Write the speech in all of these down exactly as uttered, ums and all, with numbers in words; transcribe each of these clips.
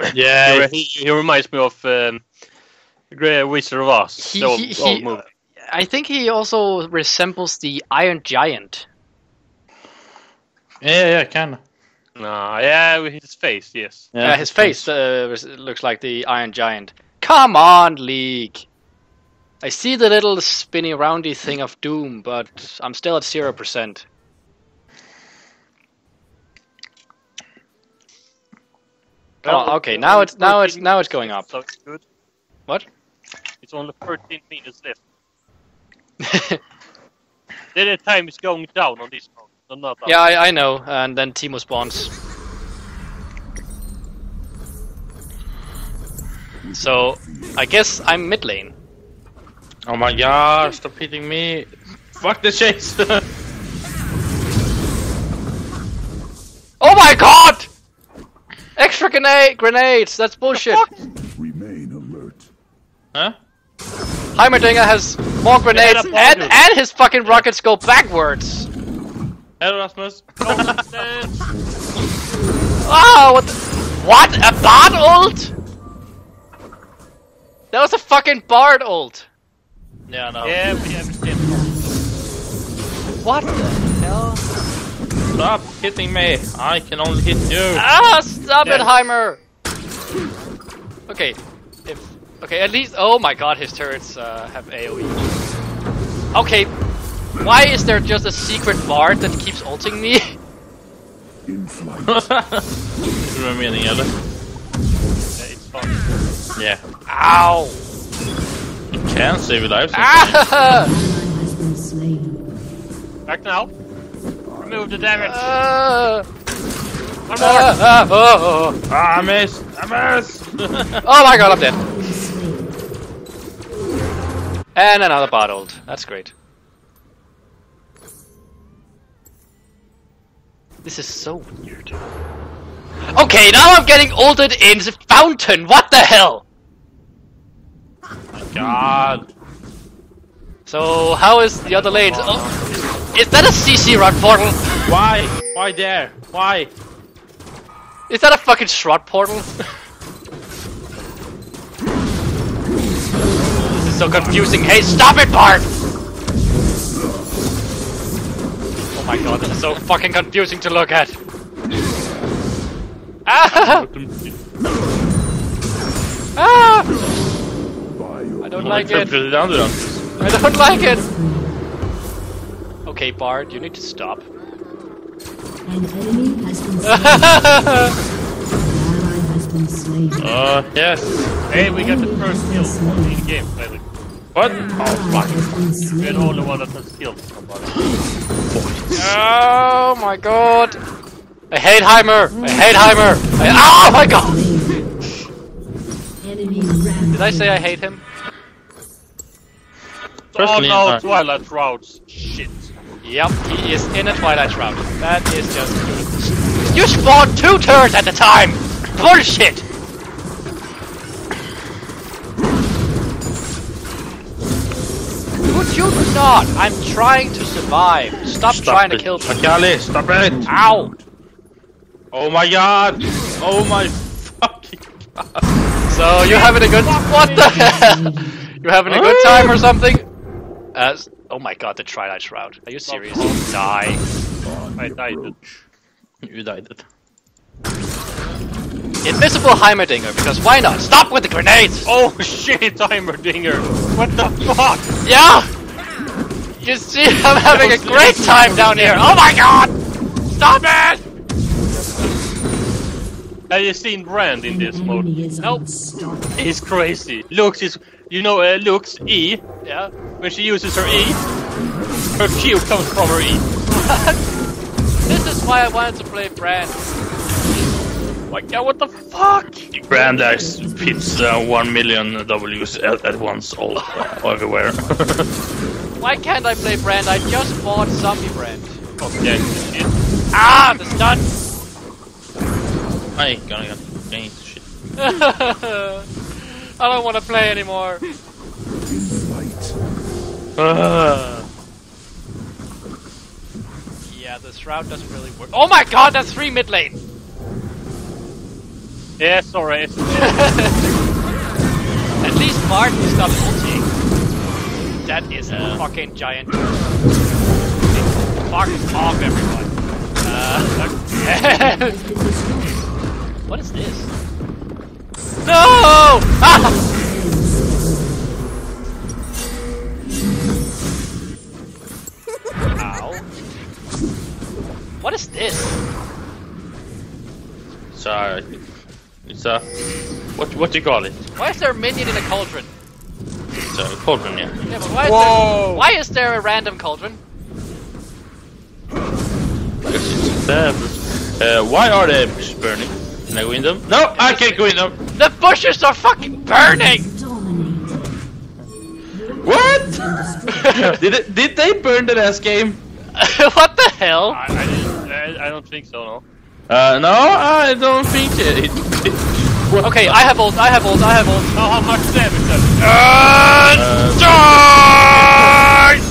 Yeah, he, he reminds me of um, Grey Wizard of Oz. He, the old, he, he, old movie. I think he also resembles the Iron Giant. Yeah, yeah, kinda. No, yeah, with his face, yes. Yeah, uh, his face uh, looks like the Iron Giant. Come on, League! I see the little spinny roundy thing of doom, but I'm still at zero percent. Oh, okay. Now it's now it's now it's going up. So it's good. What? It's only thirteen minutes left. Then the time is going down on this one. No, not up. Yeah, I, I know. And then Teemo spawns. So I guess I'm mid lane. Oh my god! Stop hitting me! Fuck the chase! Oh my god! Extra grenade grenades! That's bullshit! Remain alert. Huh? Heimerdinger has more grenades and, and his fucking rockets go backwards! Hello, Rasmus! Oh, what the, what? A Bard ult? That was a fucking Bard ult! Yeah, no. Yeah, we have the same. What the hell? Stop hitting me! I can only hit you! Ah, stop Yeah. it, Heimer! Okay, if... Okay, at least... Oh my god, his turrets uh, have AoE. Okay, why is there just a secret bard that keeps ulting me? In flight. Du är meningen eller? Yeah, it's fun. Yeah. Ow! You can save lives. Ah! Back now. Remove the damage. Uh, One more. uh, uh, oh, oh. Ah, I missed! I missed! Oh my god, I'm dead. And another bot ult. That's great. This is so weird. Okay, now I'm getting ulted in the fountain. What the hell? God! So how is the other lanes? Oh, is that a C C rod portal? Why? Why there? Why? Is that a fucking Shrot portal? This is so confusing. Hey, stop it, Bart! Oh my god, this is so fucking confusing to look at. Ah! Ah! I don't like it. I don't like it. Okay, Bart, you need to stop. An enemy has been slain. An ally has been slain. Uh, yes. Hey, we got the first kill in the game, finally. What? An ally has been We're slain. the only one that has killed somebody. Oh my god! I hate Heimer! I hate Heimer! I oh my god! Enemy rampage. Did I say I hate him? Oh Personally, no, uh, Twilight Routes. Shit. Yep, he is in a Twilight Shroud. That is just good. You spawned two turrets at a time! Bullshit! Would you not? I'm trying to survive. Stop, trying it. to kill me. Akali, stop it! Ow! Oh my god! Oh my fucking god! So you having a good? What the hell? You having a good time or something? Uh, oh my god, the Twilight Shroud. Are you serious? Die. I died. You died it. Invisible Heimerdinger, because why not? Stop with the grenades! Oh shit, Heimerdinger! What the fuck? Yeah! You see, I'm having a great time down here! Oh my god! Stop it! Have you seen Brand in An this mode? enemy is Nope. unstoppable. He's crazy. Lux is, you know, uh, Lux E. Yeah? When she uses her E, her Q comes from her E. This is why I wanted to play Brand. Like, yeah, what the fuck? Brandeis hits uh, one million W's at, at once, all uh, everywhere. Why can't I play Brand? I just bought Zombie Brand. Okay, shit. Ah, the stun! I ain't gonna get gain shit. I don't want to play anymore. In flight. Uh, Yeah, the Shroud doesn't really work. Oh my god, that's three mid lane! Yeah, sorry. It's, At least Martin stopped ulting. That is a fucking giant. Fuck off, everyone. Uh, what is this? No! Ah! Ow. What is this? So, it's a what? What do you call it? Why is there a minion in a cauldron? It's a cauldron, yeah. Yeah, but why is Whoa! there? Why is there a random cauldron? Because it's there. Uh, why are they burning? Can I go in them? No, I can't go in them. The bushes are fucking burning! Dominated. What? did it, did they burn the last game? What the hell? I, I, didn't- I, I don't think so, no. Uh, no, I don't think it. it, it what Okay, I have ult, I have ult, I have ult. Oh, how much damage does it? And die!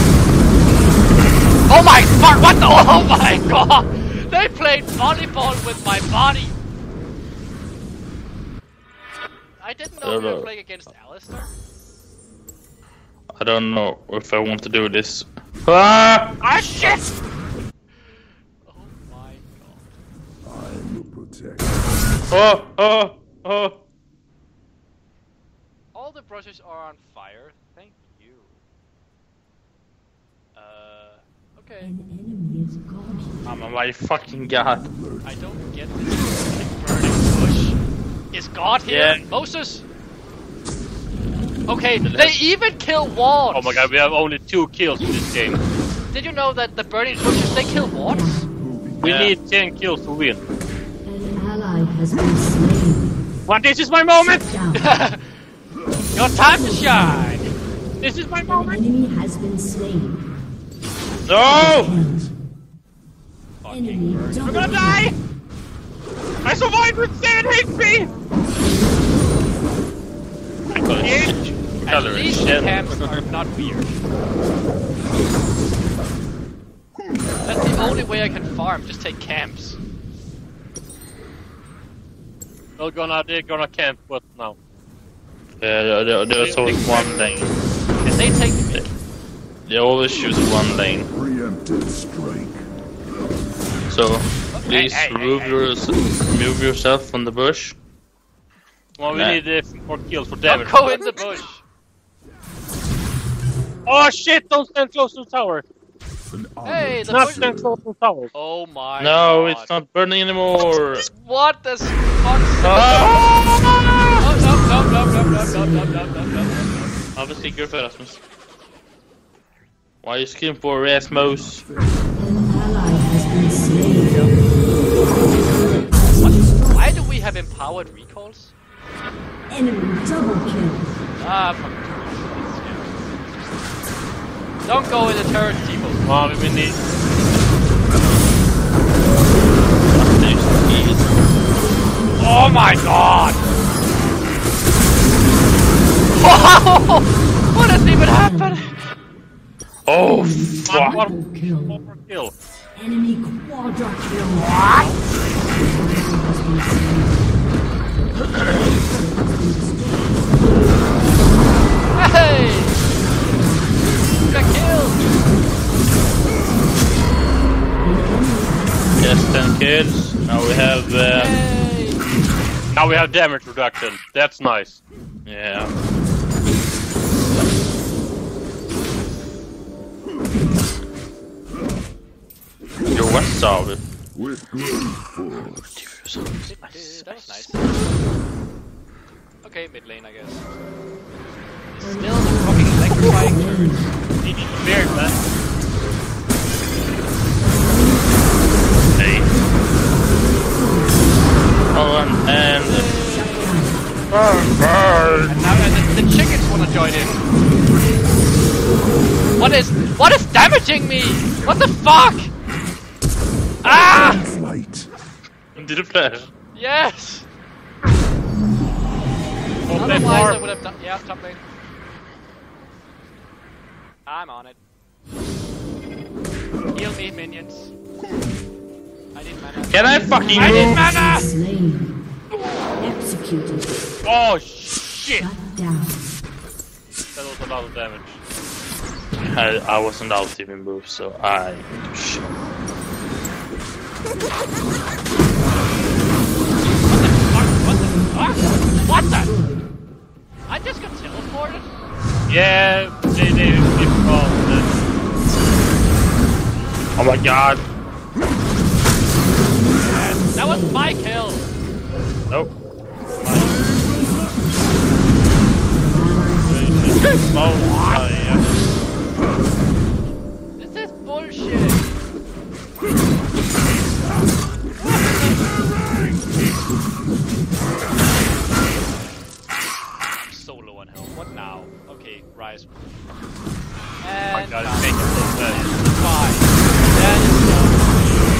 Oh my fuck, what the, oh my god! They played volleyball with my body! I didn't know we were Hello. playing against Alistair. I don't know if I want to do this. Ah! Ah shit! Oh my god. I will protect. Oh! Oh! Oh! All the brushes are on fire, thank you. Uh, okay. An enemy is gone. Oh my fucking god! I don't get this fucking burning bush. Is God here? Yeah. Moses? Okay, they even kill wards! Oh my god, we have only two kills in this game. Did you know that the burning bushes, they kill wards? We Yeah. need ten kills to win. An ally has been slain. But this is my moment! Down. Your time to shine! This is my An moment! enemy has been slain. No! Enemy double I'm gonna die! I survived with seven H P! I got it. At Color least the shit. camps are not weird. That's the only way I can farm, just take camps. They're gonna, they're gonna camp, what now? Yeah, there- there- there's always one lane. Can they take me? They always choose one lane. Preemptive strike. So, please hey, hey, remove, hey. yours- remove yourself from the bush. Well, we Nah. need uh, more kills for Don't damage. go in the bush! Oh shit, don't stand close to the tower! An Hey, the Not bush! stand close to the tower. Oh my No, god. it's not burning anymore. What the fuck? Ah! Oh, no, no, no, no, no, no, no, no, no, no, no. Have a secret for Rasmus. Why are you screaming for Rasmus? An ally has been slain. What? Why do we have empowered recalls? Enemy double kill. Ah, fuck. Don't go in the turret, Timo. Well, we need... Oh my god! What has even happened? Oh, One, fuck. one, Double kill. one more kill. Enemy quadra kill. What? Hey! Got killed! Yes, ten kills. Now we have, uh, Hey! Now we have damage reduction. That's nice. yeah. Your west side. with great force. That was nice. Okay, mid lane, I guess. Still the fucking electrifying turret. Need you prepared, man. Hey. Oh, and, and And now uh, the, the chickens wanna join in. What is what is damaging me? What the fuck? Ah! Flight. did it flash? Yes! Oh, that Otherwise I far. would have done yeah, top lane. I'm on it. Heal me, minions. I need mana. Can I fucking I need move? mana! Slain. executed. Oh shit! Shut down. That was a lot of damage. I, I wasn't out to even move, so I shit. What the fuck? What the? I just got teleported? Yeah, they they they probably. Oh my god! That was my kill! Nope. Oh, yeah. This is bullshit! I'm so low on health. What now? Okay, rise. And My god, it's making so bad. fine. That is so.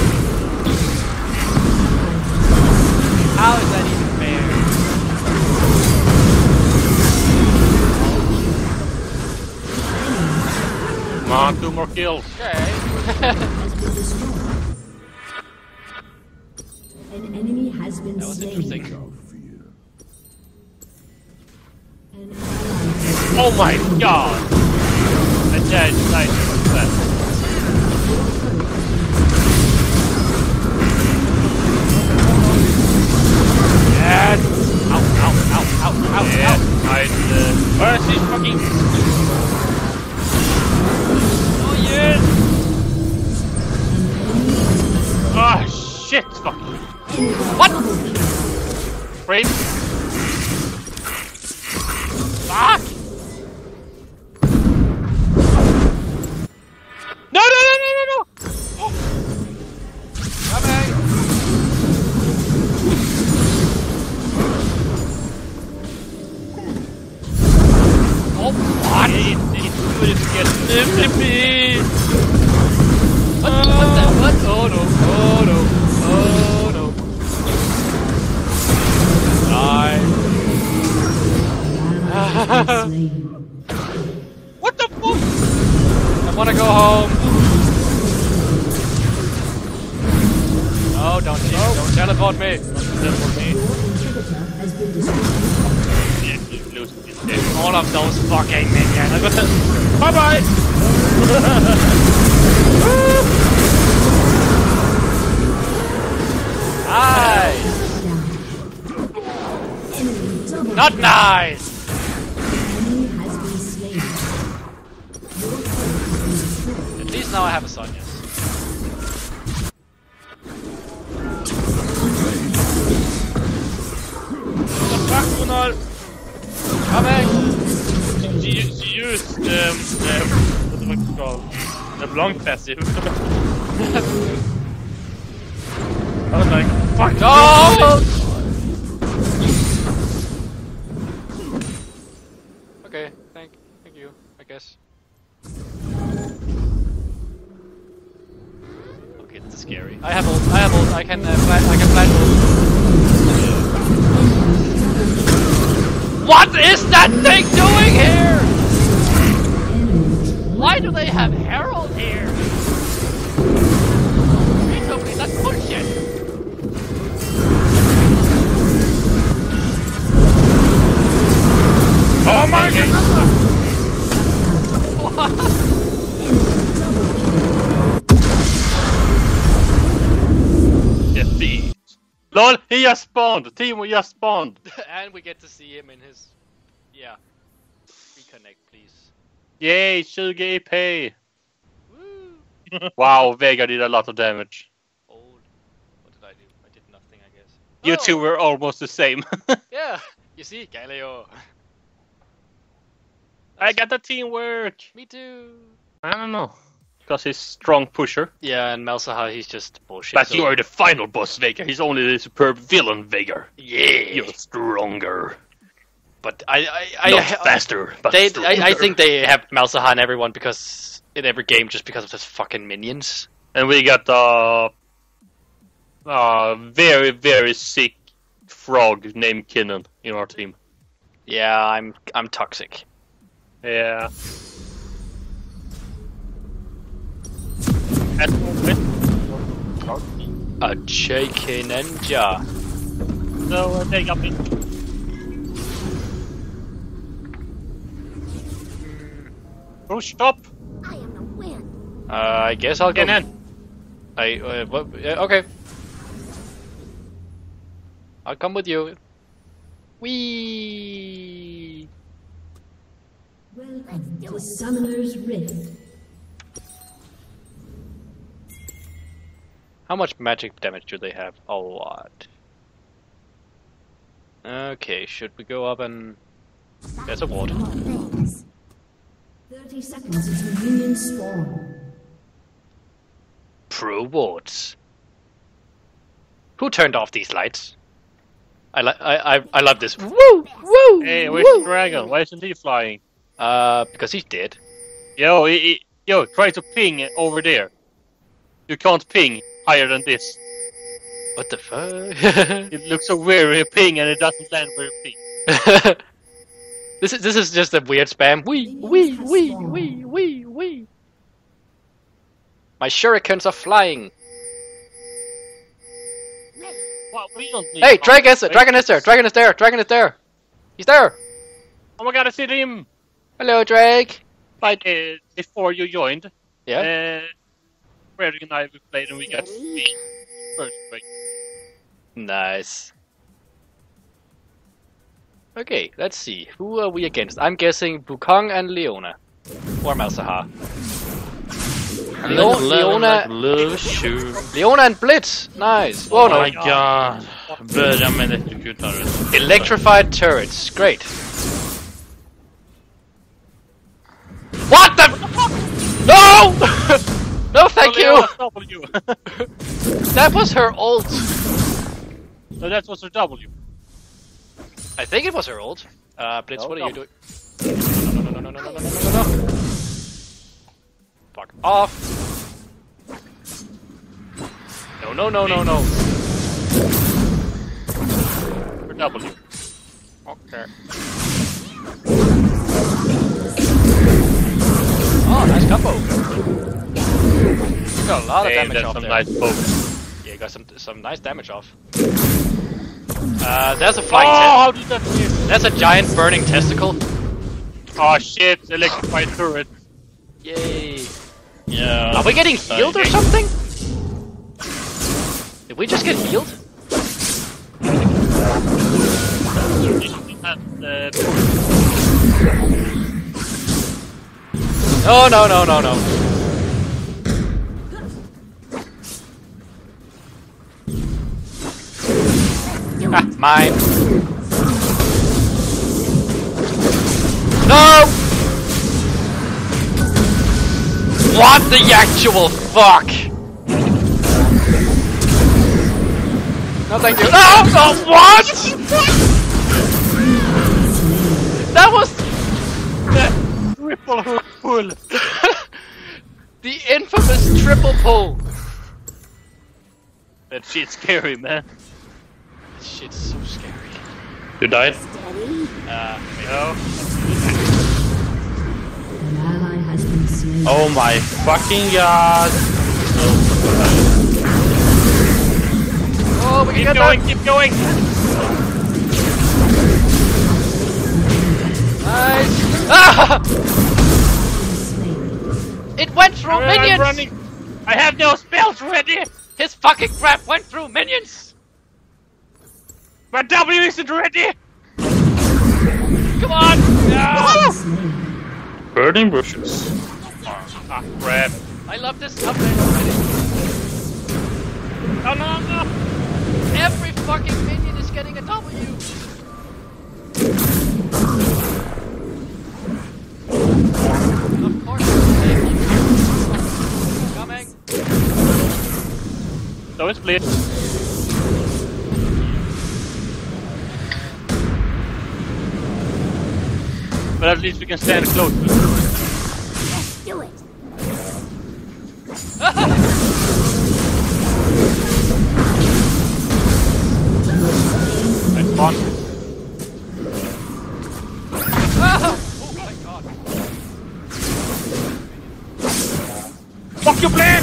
How is that even fair? Come on, two more kills. Okay. Has been destroyed. An enemy has been That was slain. interesting. An ally has Oh my god! I died, died so fast. Yes! Ow, ow, ow, ow, ow, Yeah, ow! I uh, Where is he fucking... Oh yes! oh shit! Fuck. What? Frame. Fuck! No, no, no, no, no, no! Coming! Oh, what? They need to do it again. Flippy! What, what the? What? Oh no! Oh no! Oh no! Die! been slain. What the fuck? I wanna go home. No, don't no. don't teleport me. Teleport me. Inhibitor has been destroyed. Yeah, he's losing his death. All of those fucking minions. Bye bye! Nice. Enemy double. Not nice. Enemy has been slain. Your turret has been destroyed. At least now I have a Sonya's. What the fuck, Gunnar? Coming. She, she used, um, um, what the fuck is it called? The long passive. I was like, fuck No. Okay, thank, thank you. I guess. Okay, this is scary. I have ult. I have ult. I can uh, flash. I can flash ult. What is that thing doing here? Why do they have Herald here? Totally, that's bullshit. Oh my god! Defeat. LOL, he just spawned! Timo just spawned! And we get to see him in his... Yeah. Reconnect, please. Yay, twenty E P! Woo! Wow, Vega did a lot of damage. Old. What did I do? I did nothing, I guess. You Oh, two were almost the same. Yeah! You see? Galileo. I got the teamwork! Me too! I don't know. Because he's strong pusher. Yeah, and Malzahar, he's just bullshit. But so- you are the final boss, Vega. He's only the superb villain, Vega. Yeah! You're stronger. But I... I, Not I, faster, but They, stronger. I, I think they have Malzahar in everyone because... In every game, just because of his fucking minions. And we got the uh, uh, very, very sick frog named Kinnan in our team. Yeah, I'm I'm toxic. Yeah. That's always. A J K Ninja. So uh, they got me. Oh, stop! I am the wind. Uh, I guess I'll go. Get in. I uh, what, yeah, okay. I'll come with you. Whee! Welcome to Summoner's Rift. How much magic damage do they have? A lot. Okay, should we go up and... There's a ward. Thanks. thirty seconds until minions spawn. Pro wards. Who turned off these lights? I li I I I love this. Woo! Woo! Hey, where's woo! the dragon? Why isn't he flying? Uh, because he's dead. Yo, he, he, yo, try to ping over there. You can't ping higher than this. What the fuck? It looks so weird when you ping and it doesn't land where you ping. This is this is just a weird spam. Wee wee wee wee wee wee. My shurikens are flying. Well, we don't need Hey, dragon is Wait. dragon is there. Dragon is there. Dragon is there. He's there. Oh my god, I see him! Hello, Drake. Like, uh, before you joined, Yeah. uh, Fredrik and I we played and we got the first break. Nice. Okay, let's see. Who are we against? I'm guessing Wukong and Leona. Or Malzahar. Leo- Leona, Love shoe. Leona and Blitz! Nice! Whoa, Oh no. my god. Börja med elektrokutare. Electrified turrets. Great. What the? No! No, thank Oh, you! Leona, W. That was her ult. So that was her W. I think it was her ult. Uh, Blitz, No, what are no. you doing? No, no, no, no, no, no, no, no, no, no, no. Fuck off. No, no, no, no, no. Her W. Okay. Oh, nice combo. Got a lot of Hey, damage that's off some there. nice pokes. Yeah, you got some some nice damage off. Uh, there's a flying. Oh, te- how did that hit? There's a giant burning testicle. Oh shit, electrified turret. Yay! Yeah. Are we getting healed or something? Did we just get healed? Uh, No, no, no, no, no. Ah, mine. No! What the actual fuck? No, thank you. No! No! What? That was triple hook pull. the infamous triple pull. That shit's scary, man. Shit's so scary. You died? Steady. Uh, No. An ally has been slain. Oh my fucking god. oh, we can Keep get going, that. keep going. Nice. Ah! Slain. It went through I'm minions. running. I have no spells ready. His fucking crap went through minions. My W isn't ready. Come on. Ah! Slain. Burning bushes. Ah, crap. I love this update already. Oh no, no. Every fucking minion is getting a W. Of course. Coming. So it's split. But at least we can stand close. Let's do it. Nice one. Oh my god. Fuck your plan!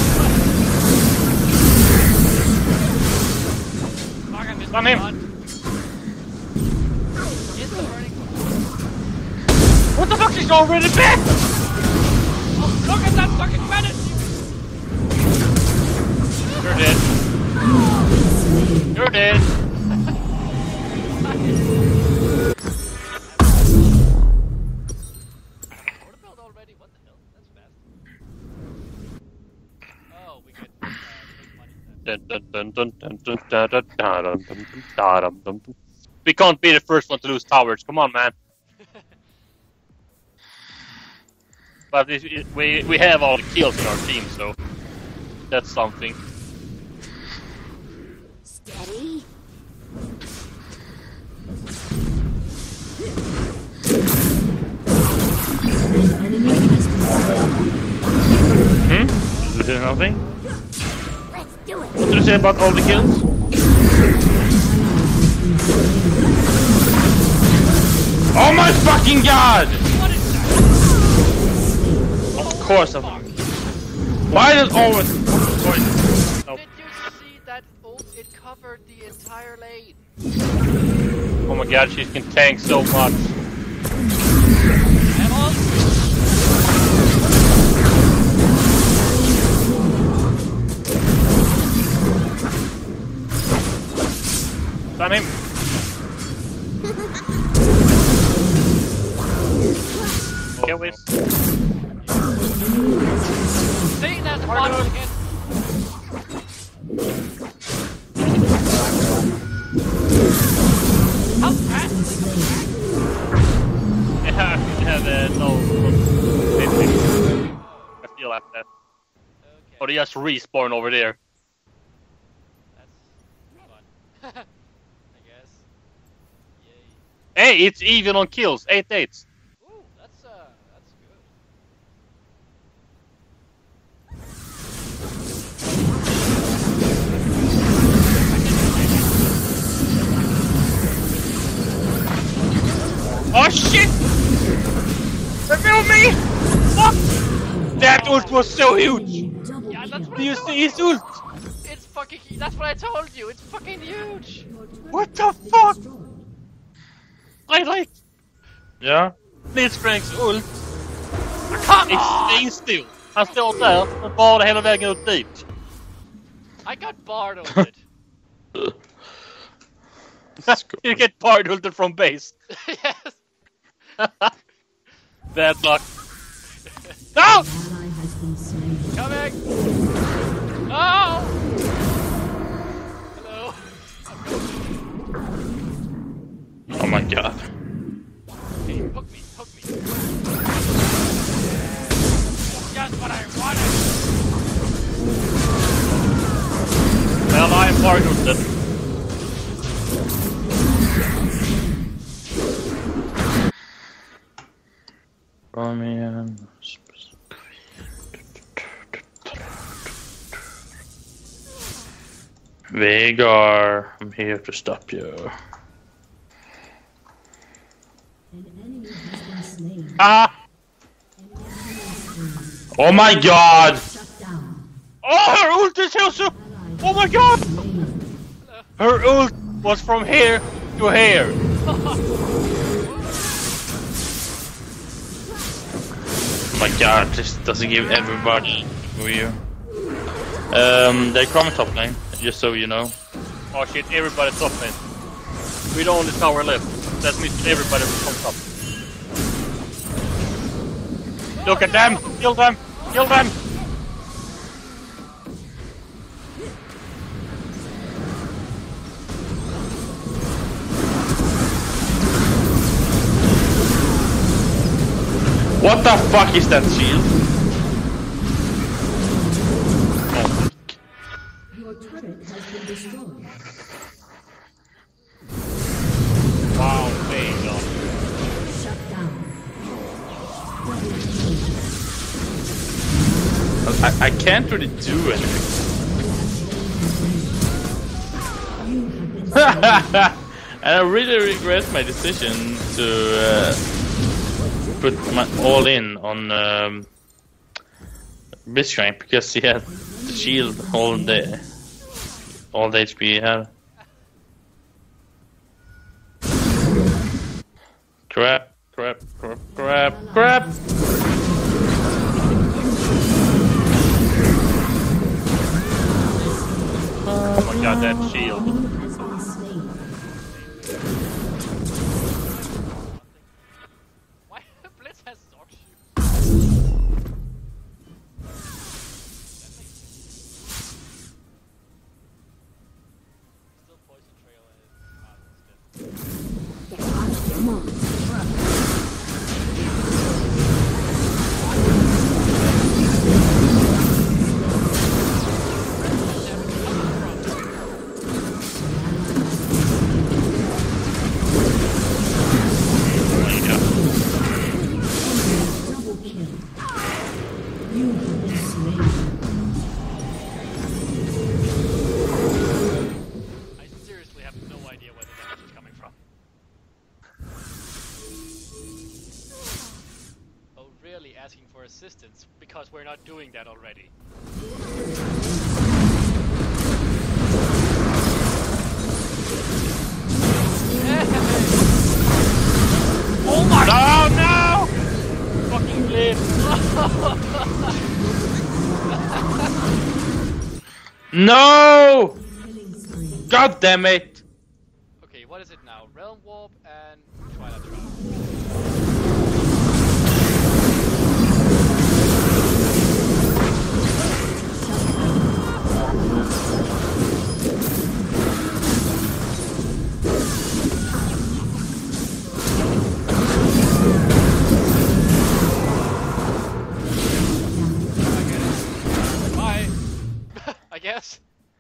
Fuck, I missed On my him. shot. Hit the burning. What the fuck is already back? fucking menace! You're dead. You're dead. Waterbuild already? What the hell? That's fast. Oh, we get uh, big money then. Dun, dun, dun, dun, dun, dun, dun, dun, dun, dun, dun, dun, dun, dun. We can't be the first one to lose towers. Come on, man. But it, it, we we have all the kills in our team, so that's something. Steady. An enemy has been slain. Hmm? Did you say nothing? Let's do it. What did you say about all the kills? Oh my fucking god! What is that? Of course I'm... Why does always... Nope. Did you see that ult? It covered the entire lane. Oh my god, she can tank so much. I'm on. Stun him. Kill this. See, that's the bottom again. How fast? Yeah, yeah, the no. I feel like that. Okay. Or they just respawn over there. That's fun. I guess. Yay. Hey, it's even on kills. eight eight. Ooh, that's uh, that's good. Oh shit! Remove me! Fuck! That ult was so huge! Double Yeah, that's kill. what Do I you told see his ult? It's fucking. That's what I told you. It's fucking huge. What the fuck? I like Yeah? Blitzcrank's ult. Come It's on! staying still. Han står där, men bara hela vägen upp dit. I got barred on it. You get part ulted from base. Yes. Bad luck. No! Ally has been slain. Coming. Oh. Hello. Oh my god. Hey, hook me, hook me. Just what I wanted. Well, I am part ulted. Romian... Veigar, I'm here to stop you. An enemy has been slain. Ah! Oh my god! Shut down. Oh, her ult is also... Oh my god! Slain. Her ult was from here to here. Oh my god, this doesn't give everybody for you. Um, they're coming top lane, just so you know. Oh shit, everybody's top lane. We're the only tower left. That means everybody will come top. Look at them! Kill them! Kill them! What the fuck is that shield? Oh, Your turret has been destroyed. Wow, Veigar. Shut down. Double kill. I, I can't really do anything. You have been slain. And I really regret my decision to uh, put my all in on um, Blitzcrank because he had the shield all the all the H P he had. Crap, crap, crap, crap, crap! got that shield. Enemy has been slain. Why Blitz has dog shoes? That makes sense. Still poison trail and uh, instead. Come on. Double kill. You have been slain. I seriously have no idea where the damage is coming from. Oh, really asking for assistance because we're not doing that already. Oh my Oh no! Fucking Blitz! No! Killing spree. God damn it! Okay, what is it now? Realm Warp and Twilight Shroud. Bye. I guess.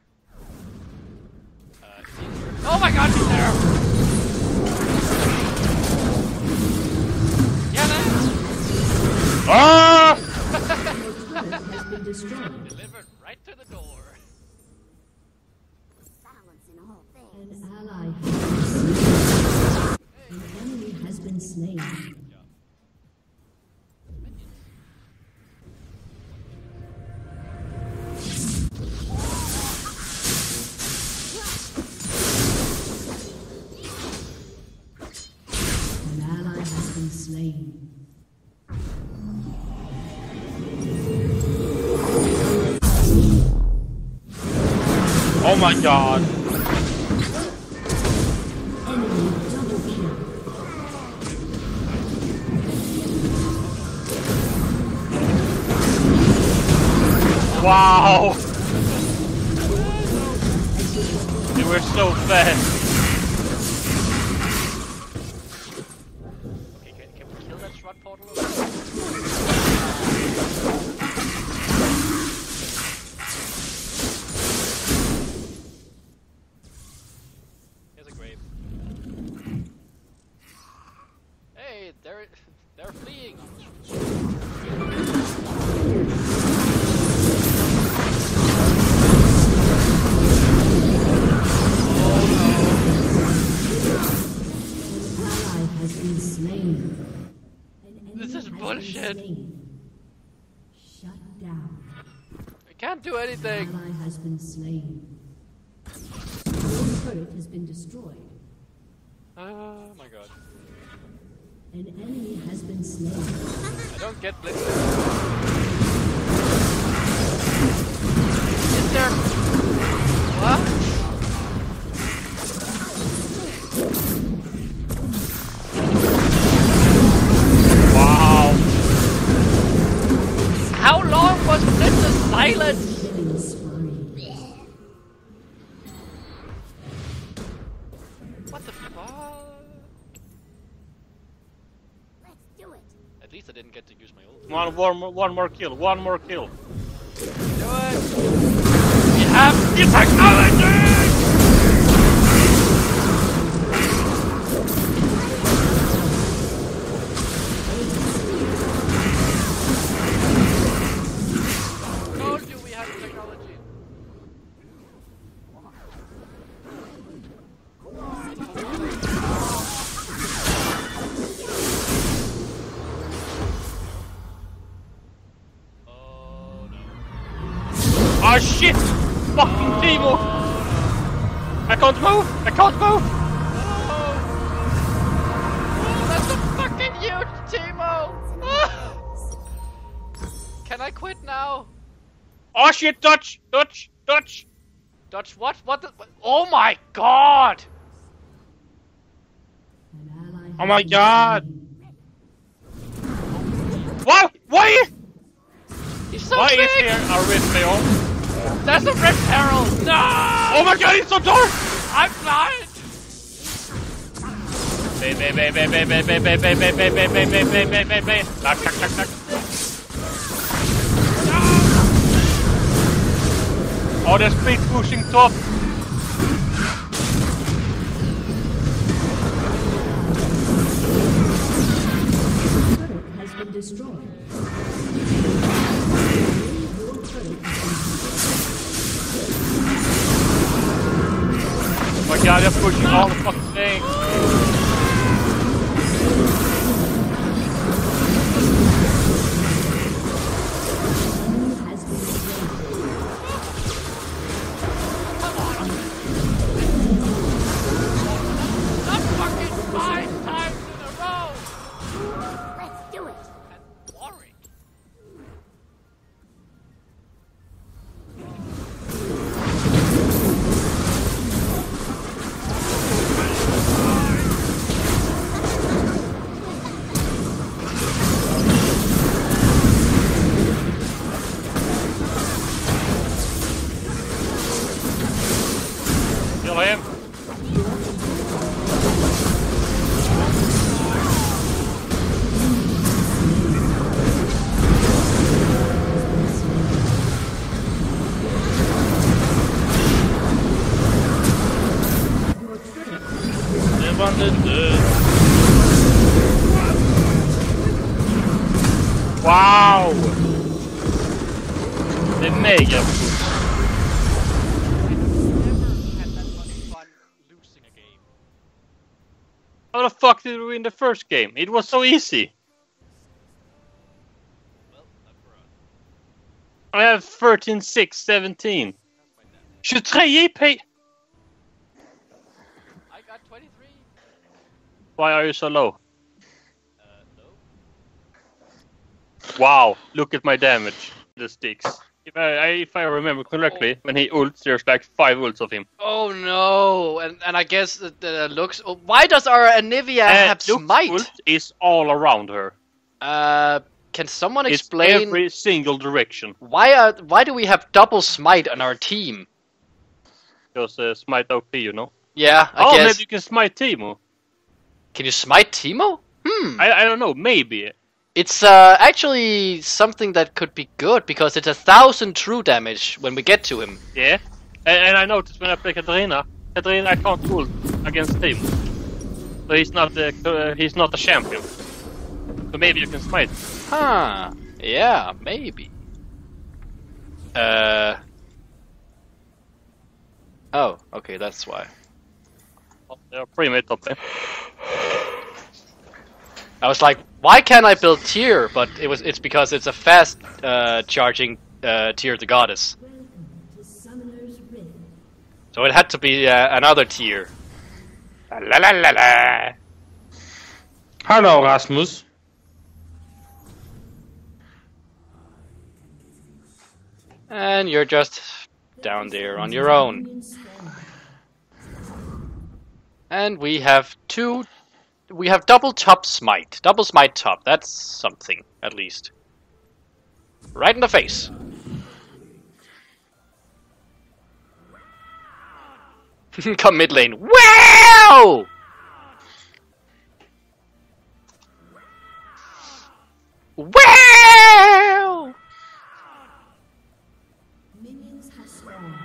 Uh, oh my god, he's there! Yeah, man! Ah! Turret has been destroyed. Delivered right to the door. Silence in all things. An ally has been slain. An enemy has been slain. An ally has been slain. Oh my god! Enemy double kill. Wow! They were so fast. Okay, can, can we kill that Shrug portal over Here's a grave. Hey, they're they're fleeing. Ally has been slain. An enemy This is has been bullshit. slain. Shut down. I can't do anything. Ally has been slain. Your turret has been destroyed. Oh my god. An enemy has been slain. I don't get Blitz. Is there... What? Wow! How long was Blitz's silence? Killing spree. What the fuck? Let's do it. At least I didn't get to use my ult. One, one, more, one more kill, one more kill. Do it! We have the technology! Told you we have the technology. Oh no. Oh shit! Fucking Timo! I can't move! I can't move! Oh, that's a fucking huge Timo! Can I quit now? Oh shit! Dodge! Dodge! Dodge! Dodge what? What the? What? Oh my god! An ally Oh has my been god! slain. Why? Why? He's so Why big! is here a red tail? There's a red peril! No! Oh my god, it's so dark! I'm blind! Bay, bay, bay, bay, bay, bay, bay, bay, bay, bay, bay, bay, bay, bay, bay, bay, bay, bay. Tack, tack, tack, tack. Oh, there's speed pushing top. Turret has been destroyed. Your turret has Oh my god, they're pushing all the fucking things. been has been slain. Not fucking five times in a row! Let's do it. Warwick. Kill him. Your turret Det var lite... Wow! Det är mega push. Had that much fun losing a game. How the fuck did we win the first game? It was so easy. Well, not for us. I have thirteen, six, seventeen. twenty-three E P! I got twenty-three. Why are you so low? Uh, no. Wow, look at my damage. The sticks. If I, I if I remember correctly, when he ults, there's like five ults of him. Oh no! And and I guess that the looks. Oh, why does our Anivia have Luke's smite? ult is all around her. Uh, can someone It's explain every single direction. why are why do we have double smite on our team? Because uh, smite O P, you know. Yeah, I oh, guess. maybe you can smite Teemo. Can you smite Teemo? Hmm. I I don't know. Maybe. It's uh actually something that could be good because it's a thousand true damage when we get to him. Yeah. And, and I noticed when I play Katarina, Katarina I can't ult against Teemo. So he's not the uh, he's not a champion. So maybe you can smite. Huh. Yeah, maybe. Uh. Oh, okay, that's why. Oh, they're pretty mid top lane. I was like, why can't I build tier? But it was it's because it's a fast uh, charging uh, tier the goddess. welcome to Summoner's Rift. So it had to be uh, another tier. La la la la. Hello, Rasmus. And you're just down there on your own. Minion spawn. And we have two. We have double top smite. Double smite top. That's something, at least. Right in the face. Come mid lane. Wow! Wow! Minions have spawned.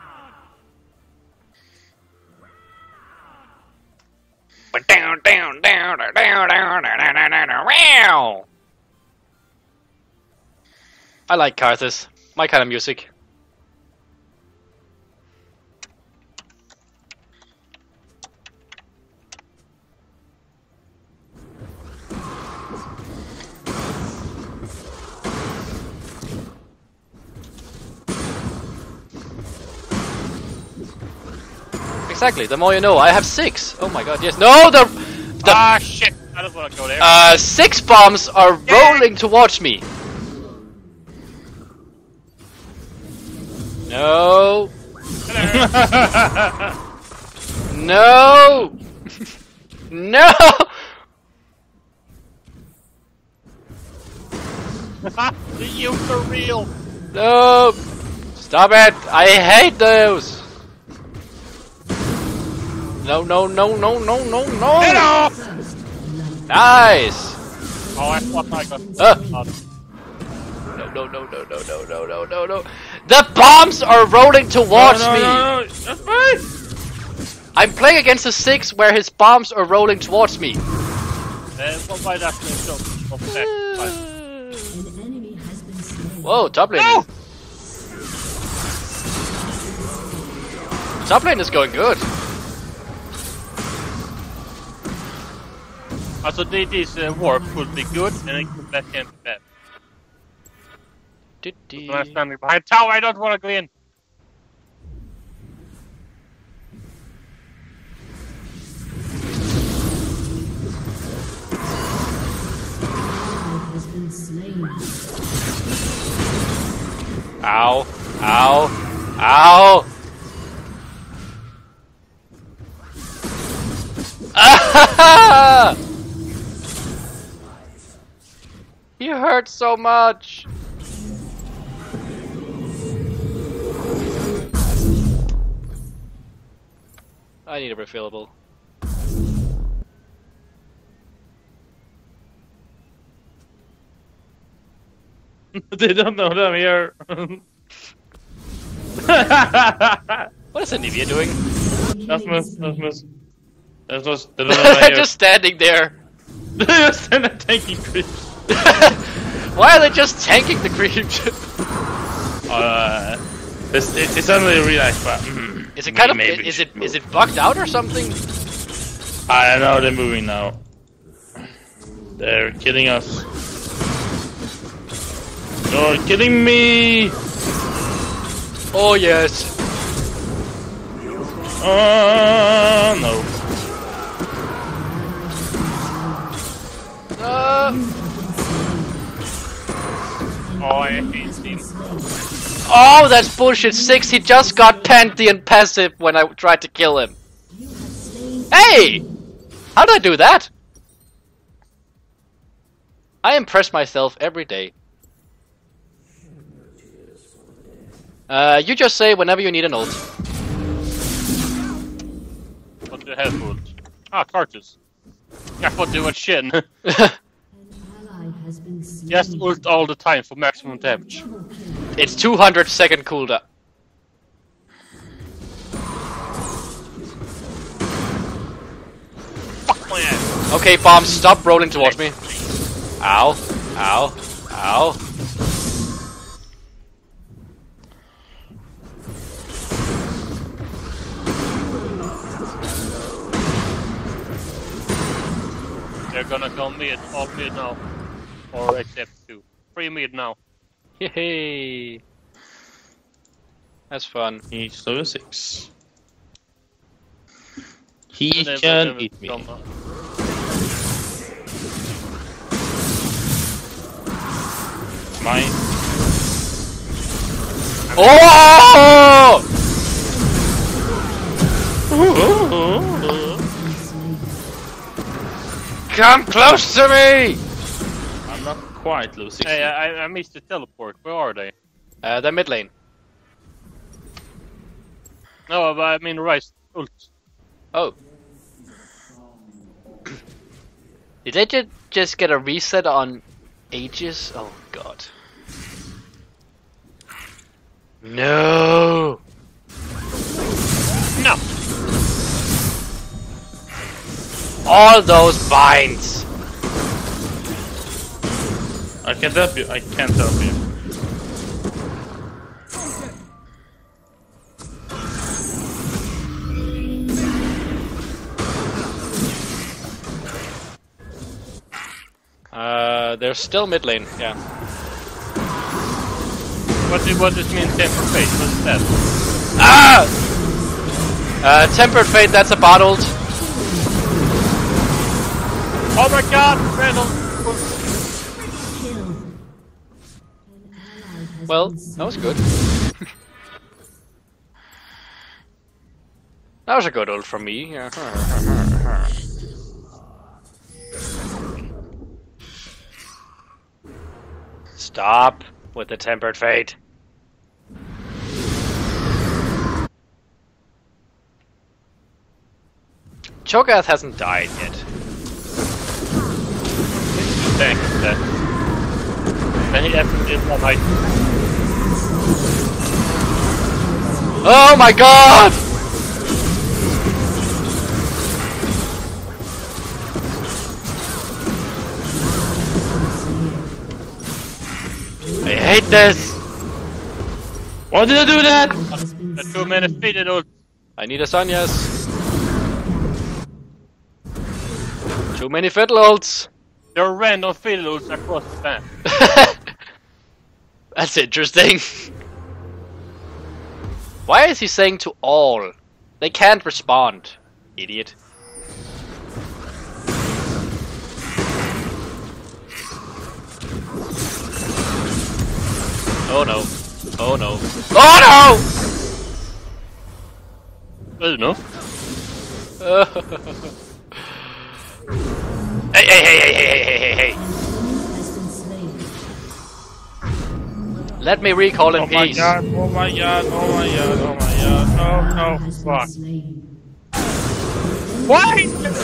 Down, down, down, down, down, down, down, down, down, wow! I like Karthus. My kind of music. Exactly, the more you know. I have six. Oh my god, yes. No, the... the Ah shit! I don't want to go there. uh, six bombs are rolling towards me. No. No! No! The youth are real. No! Stop it! I hate those! No, no, no, no, no, no, no! Hello! Nice! Oh, I thought I got. Uh. No, no, no, no, no, no, no, no, no, no! The bombs are rolling towards no, no, me! no, no. That's fine. I'm playing against a six where his bombs are rolling towards me. Uh, what by that show? Okay. An enemy has been slain. Whoa, top lane. No! Top lane is going good. Also, the- this uh, warp could be good, and it could that can be bad. Diddy. When I'm standing behind tower, I don't want to go in. Has been slain. Ow. Ow. Ow. Ah! He hurt so much. I need a refillable. They don't know that I'm here. What is Anivia doing? That's miss. That's miss. That's just. They don't know that I'm They're here. just standing there. They're just in a tanky creeps. Why are they just tanking the creeps? Uh, it's, it, it's only really nice, but mm, Is it kind of maybe is it is it bugged out or something? I don't know. They're moving now. They're killing us. You're killing me. Oh yes. Oh no. Uh, Oh, I hate him. oh, that's bullshit. Six. He just got Pantheon passive when I tried to kill him. Hey, how did I do that? I impress myself every day. Uh, you just say whenever you need an ult. What do you have for ult? Ah, cartridge. Jag får do ett chin. An ally has been slain. Just ult all the time for maximum damage. Double kill. It's two hundred second cooldown. Fuck my ass. Okay, bombs, stop rolling towards me. Ow, ow, ow. They're gonna go mid, all mid now. Or except two. Three mid now. Yay. That's fun. He's level six. He And they will can never eat me. come up. Mine. Oh! Come close to me! I'm not quite level six. Hey, I, I missed the teleport. Where are they? Uh, they're mid lane. No, but I mean right. Ult. Oh. Did they ju- just get a reset on Aegis? Oh god. No! No! All those vines! I can't help you. I can't help you. Uh, they're still mid lane, yeah. What, do, what does it mean temper fate? What's that? Ah! Uh, Tempered Fate, that's a bottled. Oh my god! Randall! Kill. An ally has Well, been slain. that was good. That was a good ult from me. Stop with the tempered fate. Cho'Gath hasn't died yet. Thank you, that. Then he definitely is not my. Oh my god! I hate this! Why did I do that? There's too many faded ult. I need a Sanyas. Too many fiddle ults. There are random faded ults across the map. That's interesting. Why is he saying to all? They can't respond, idiot. Oh no. Oh no. Oh I don't know. no! Hey, hey, hey, hey, hey, hey, hey, hey! Has been slain. Let me recall in Oh my peace. god, oh my god, oh my god, oh my god, no, no, Has been fuck. slain. Why?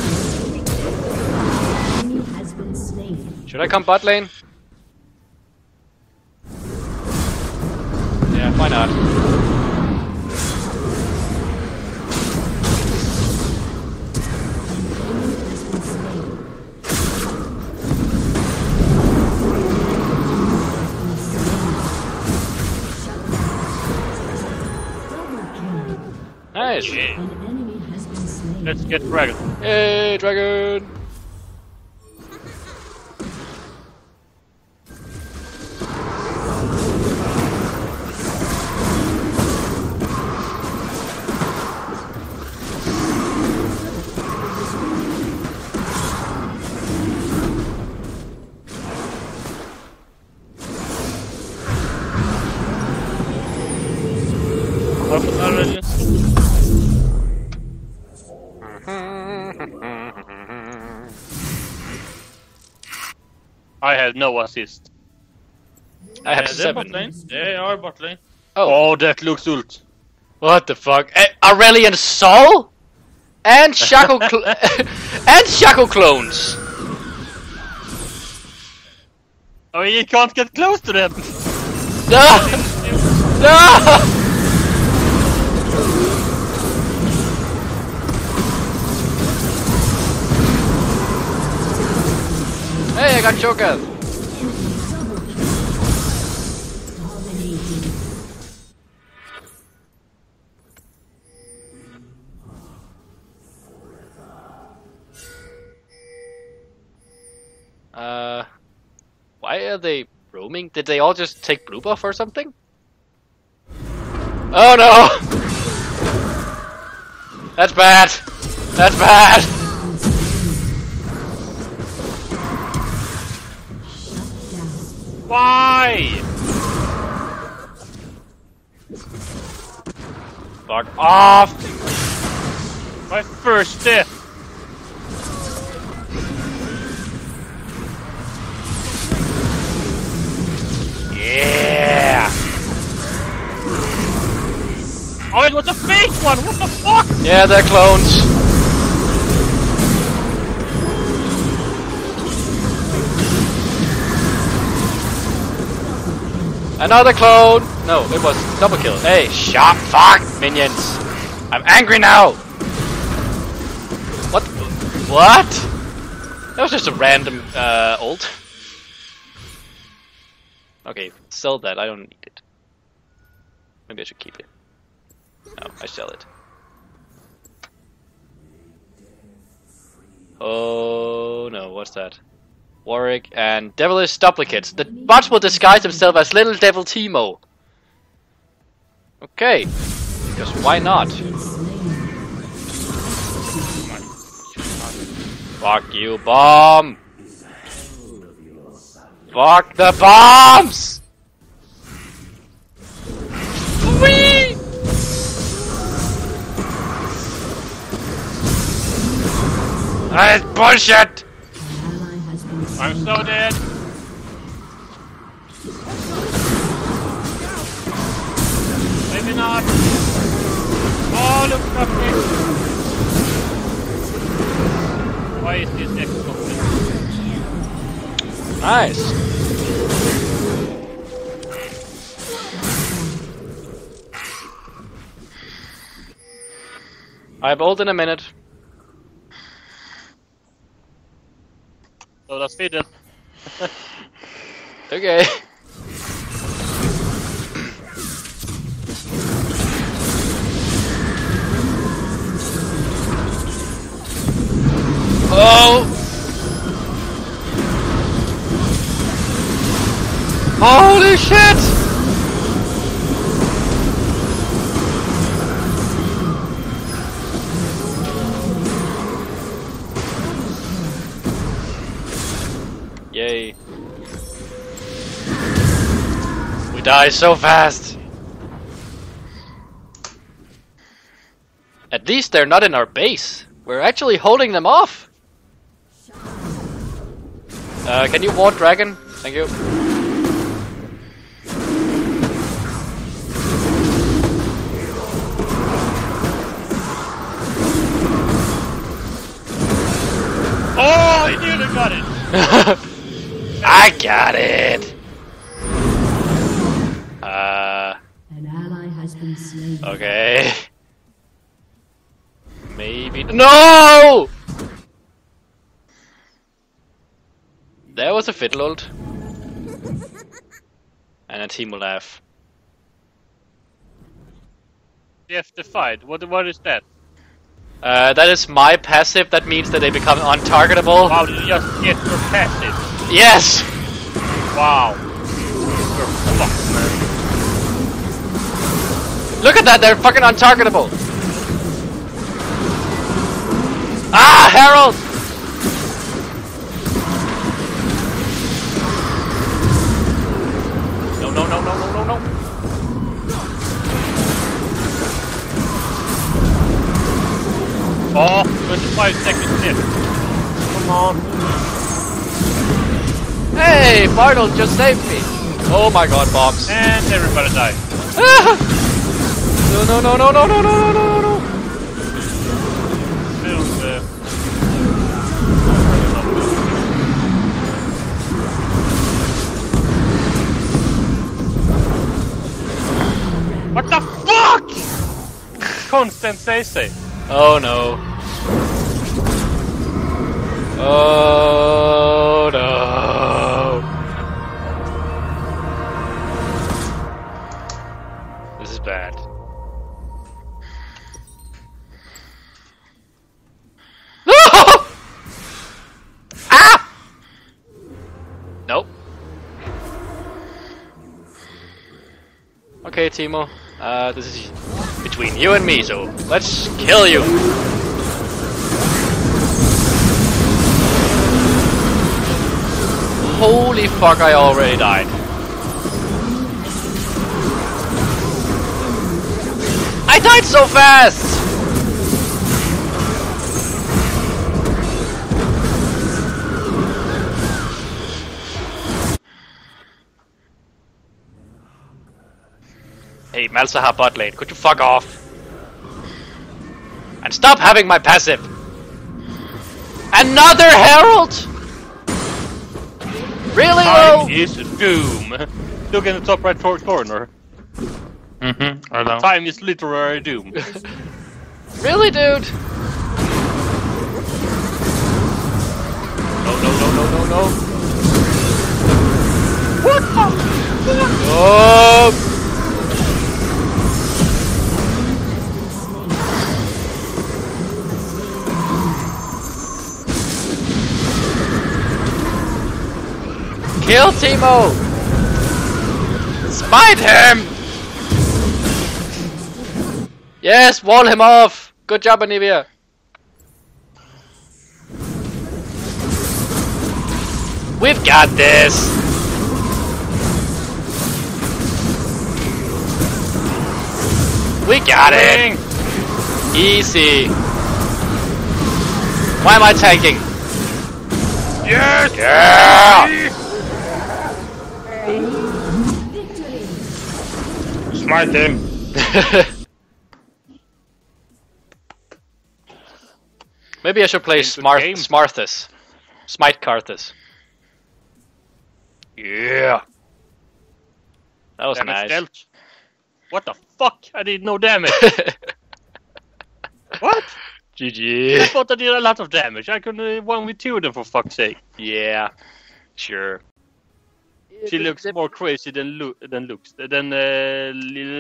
Enemy has been slain. Should I come bot lane? Yeah, why not? Nice! An enemy has been slain. Let's get dragon. Hey, dragon! What was that already? I had no assist. I have Uh, they're seven. bot lane. They are bot lane. Oh, Oh, that looks ult. what the fuck? Eh, Aurelion Sol? And Shaco cl and Shaco clones! Oh, you can't get close to them. No! No! Hey, I got Cho'Gath! Dominating. Uh, why are they roaming? Did they all just take blue buff or something? Oh no! That's bad! That's bad! Why? Fuck off! My first death. Yeah! Oh, it was a fake one. What the fuck? Yeah, they're clones. Another clone! No, it was double kill. Hey, shot! Fuck! Minions! I'm angry now! What? What? That was just a random, uh, ult. Okay, sell that. I don't need it. Maybe I should keep it. No, I sell it. Oh no, what's that? Warwick and Devilish Duplicates. The bots will disguise himself as Little Devil Teemo. Okay, because why not? Fuck you, bomb! Fuck the bombs! Whee! That's bullshit! An ally has been slain. I'm so dead. Maybe not. Oh, look at me. Why is this X open? Nice. I have ult in a minute. So that's Fiddle. Okay. Oh! Holy shit! Yay. We die so fast! At least they're not in our base. We're actually holding them off. Uh, can you ward dragon? Thank you. Oh, I nearly got it. I got it! Uh, An ally has been slain. okay. Maybe. No! There was a fiddle ult. And a team will laugh. Death defied. What? What is that? Uh, that is my passive. That means that they become untargetable. Wow, did you just get your passive? Yes! Wow. You're fucked, man. Look at that, they're fucking untargetable! Ah, Harold! No, no, no, no, no, no, no. Oh, twenty-five seconds left. Come on. Hey, Bartle just saved me! Oh my god, bombs. And everybody died. Ah! No, no, no, no, no, no, no, no, no, no! I don't, uh... What the fuck? Constant say say. Oh no. Oh no. This is bad. No! Ah! Nope. Okay, Timo. Uh, this is between you and me, so let's kill you. Holy fuck, I already died. I died so fast! Hey, Malzahar bot lane, could you fuck off? And stop having my passive! Another Herald?! Really, though? Time is doom. Look in the top right cor- corner. Mm-hmm, I know. Time is literary doom. Really, dude? No, no, no, no, no, no. What the fuck? Oh! Kill Timo! Smite him! Yes, wall him off! Good job, Anivia. We've got this! We got it! Easy. Why am I tanking? Yes! Yeah! Smite him. Maybe I should play Into the Smart game. Smarthus. Smite Karthus. Yeah. That was Damage nice. dealt. What the fuck? I did no damage. What? G I G. thought I did a lot of damage. I could uh, one with two of them for fuck's sake. Yeah. Sure. She looks more crazy than lo- than looks than uh,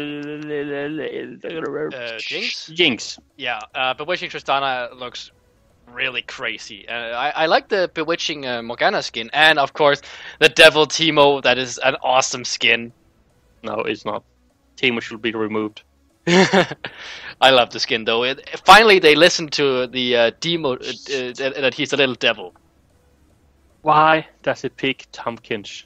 Uh, Jinx? Jinx. Yeah, uh, Bewitching Tristana looks really crazy. Uh, I, I like the Bewitching uh, Morgana skin, and of course the Devil Teemo. That is an awesome skin. No, it's not. Teemo should be removed. I love the skin though. It, finally, they listened to the uh, demo uh, uh, that, that he's a little devil. Why does it pick Tompkins?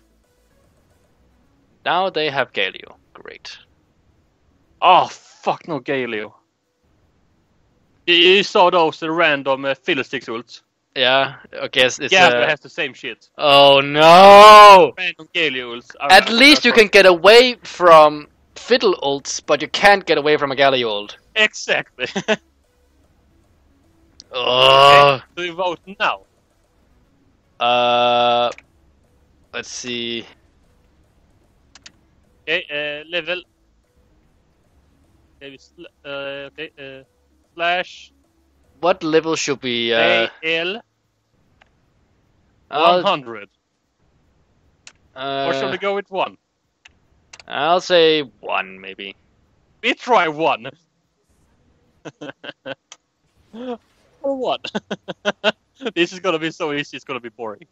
Now they have Galio. Great. Oh fuck no, Galio. You, you saw those uh, random uh, Fiddlesticks ults. Yeah, I guess it's. Yeah, uh, but it has the same shit. Oh no! Random Galio ults. are- At are- least are- you can get away from Fiddle ults, but you can't get away from a Galio ult. Exactly. Oh. Do you vote now? Uh, let's see. Okay, uh, level. Okay, we sl- uh, okay, uh, slash What level should we? Uh, A L I'll, one hundred. Or shall uh, we go with one? I'll say one maybe. We try one. Or one. This is gonna be so easy. It's gonna be boring.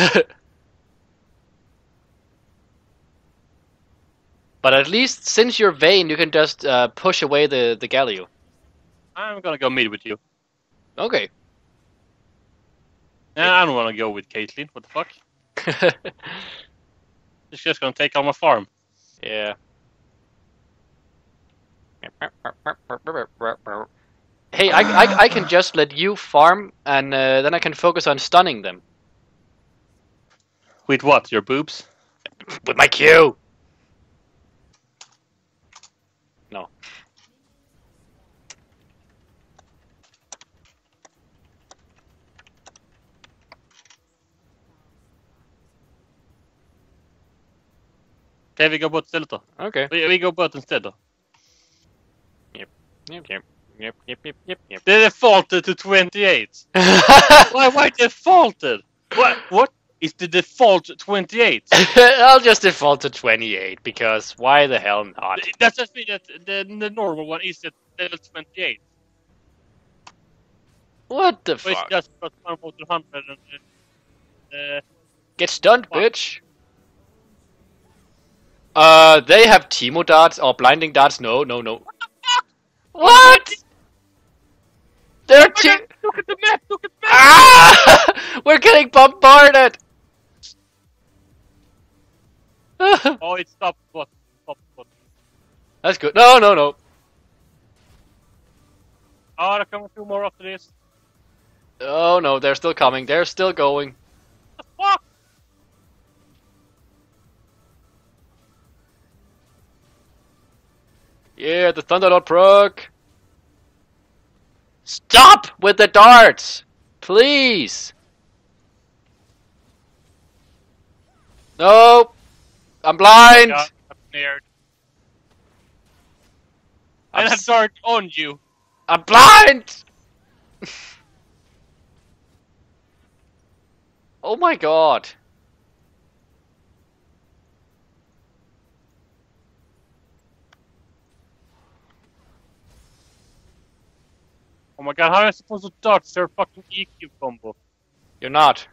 But at least since you're Vayne, you can just uh, push away the the Galio. I'm gonna go mid with you. Okay. Nah, I don't wanna go with Caitlyn. What the fuck? She's just gonna take on my farm. Yeah. Hey, I, I, I can just let you farm, and uh, then I can focus on stunning them. With what? Your boobs? With my Q! No. Okay, we go bot istället då. Okay. We, we go bot instead då. Yep, yep, yep, yep, yep, yep, yep. They defaulted to twenty-eight. Why? Why defaulted? What? What is the default twenty-eight? I'll just default to twenty-eight, because why the hell not? That just means that the, the normal one is at level twenty-eight. What the So it's fuck? just got one vote to one hundred and uh, Get stunned, Fuck. bitch! Uh, they have Teemo darts or blinding darts? No, no, no. What? They're te- look at the map! Look at the map! Ah! We're getting bombarded! Oh, it stopped. What? Stop. What? That's good. No, no, no. Oh, there come a few more after this. Oh no, they're still coming. They're still going. Fuck! Yeah, the Thunderlord proc. Stop with the darts! Please! No! I'm blind! God, I'm scared. I'm And I s- dart on you. I'm blind! Oh my god. Oh my god, how am I supposed to dodge their fucking E Q combo? You're not.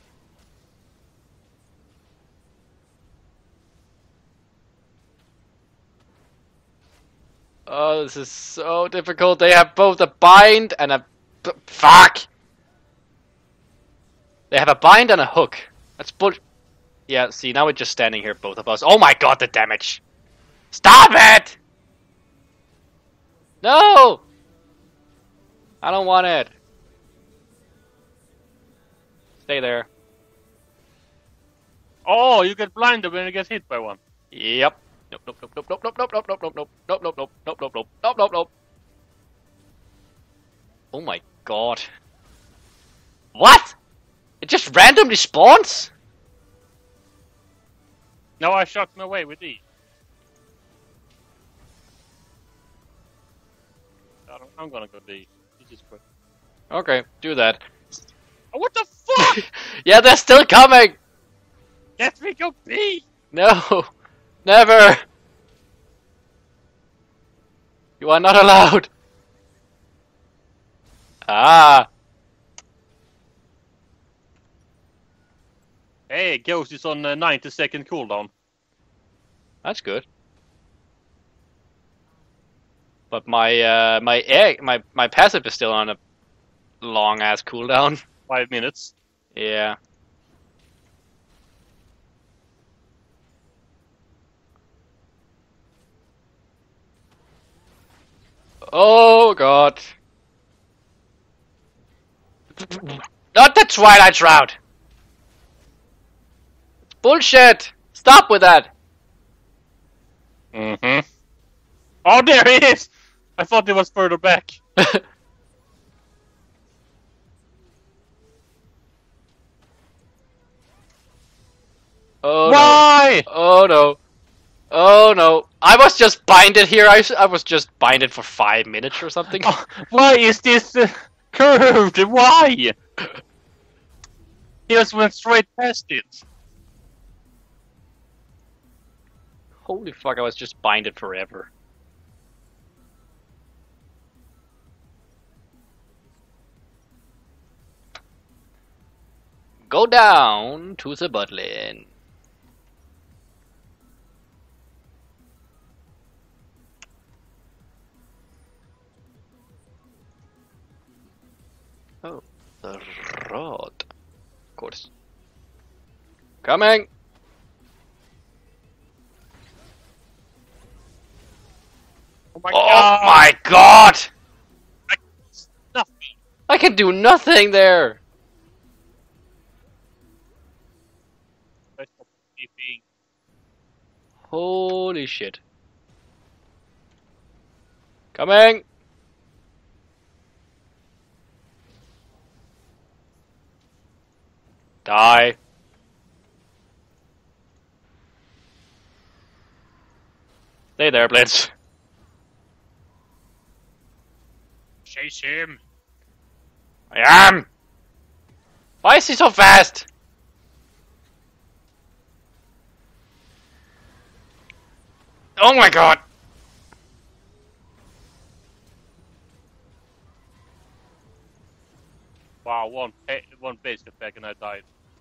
Oh, this is so difficult. They have both a bind and a... b- Fuck! They have a bind and a hook. That's bull... Yeah, see, now we're just standing here, both of us. Oh my god, the damage! Stop it! No! I don't want it. Stay there. Oh, you get blinded when you get hit by one. Yep. Nope, nope, nope, nope, nope, nope, nope, nope, nope, nope, nope, nope, nope, nope, nope, nope, nope, nope, nope. Oh my god. What? It just randomly spawns? No, I shot him away with E. I don't- I'm gonna go D. This is quick. Okay, do that. Oh, what the fuck? Yeah, they're still coming! Let me go B! No! Never! You are not allowed! Ah! Hey, Ghost is on a ninety second cooldown. That's good. But my uh, my egg my my passive is still on a long ass cooldown. Five minutes. Yeah. Oh god. Not the Twilight Shroud! It's bullshit! Stop with that! Mm-hmm. Oh, there he is! I thought he was further back. Oh Why? no. Oh no. Oh no. I was just binded here. I, I was just binded for five minutes or something. Oh, why is this uh, curved? Why? He just went straight past it. Holy fuck, I was just binded forever. Go down to the bot lane. Oh, the rod. Of course. Coming! Oh my Oh god! my god! Nothing. I can do nothing there! Holy shit. Coming! Die. Stay there, Blitz. Chase him. I am! Why is he so fast? Oh my god! Wow, one pa one base attack and I died.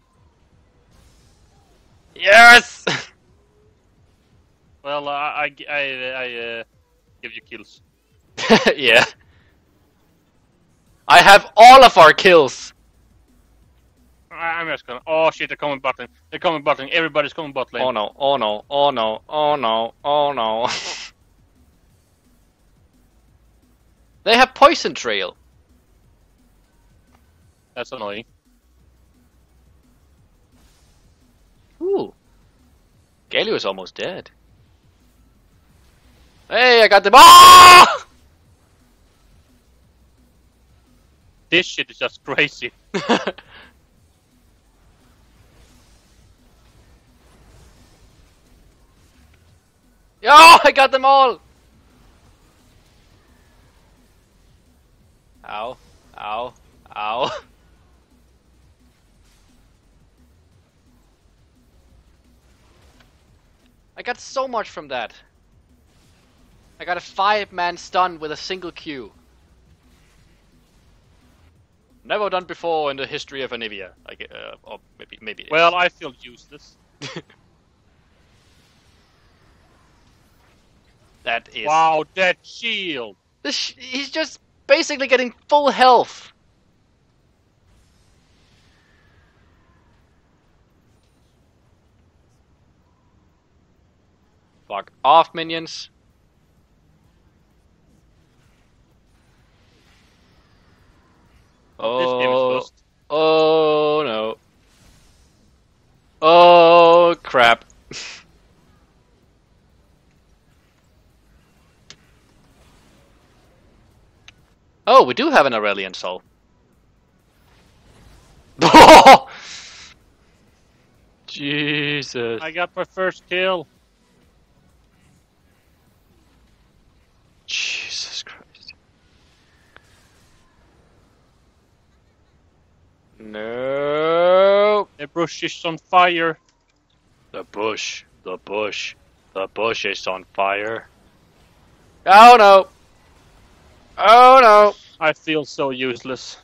Yes! Well, uh, I I I, I uh, give you kills. Yeah. I have all of our kills. I- I'm just gonna. Oh shit! They're coming bot lane. They're coming bot lane. Everybody's coming bot lane. Oh no, oh no, oh no, oh no, oh no. They have poison trail. That's annoying. Ooh. Galio is almost dead. Hey, I got them. Ah! This shit is just crazy. Yo, I got them all. Ow, ow, ow. I got so much from that. I got a five-man stun with a single Q. Never done before in the history of Anivia. Like, uh, or maybe, maybe. It is. Well, I feel useless. That is. Wow, that shield. This sh he's just basically getting full health. Fuck off, minions. This game is Oh, lost. oh no. Oh, we do have an Aurelian Soul. Jesus. I got my first kill. Jesus Christ. No. The bush is on fire. The bush. The bush. The bush is on fire. Oh no. Oh no. I feel so useless.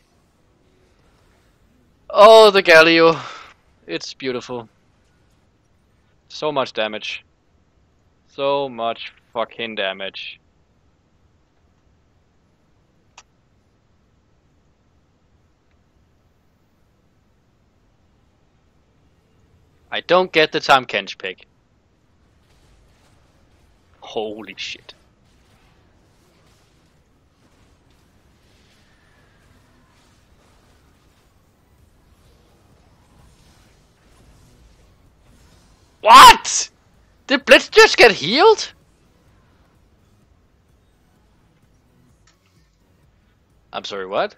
Oh, the Galio. It's beautiful. So much damage. So much fucking damage. I don't get the Tahm Kench pick. Holy shit. What? Did Blitz just get healed? I'm sorry, what?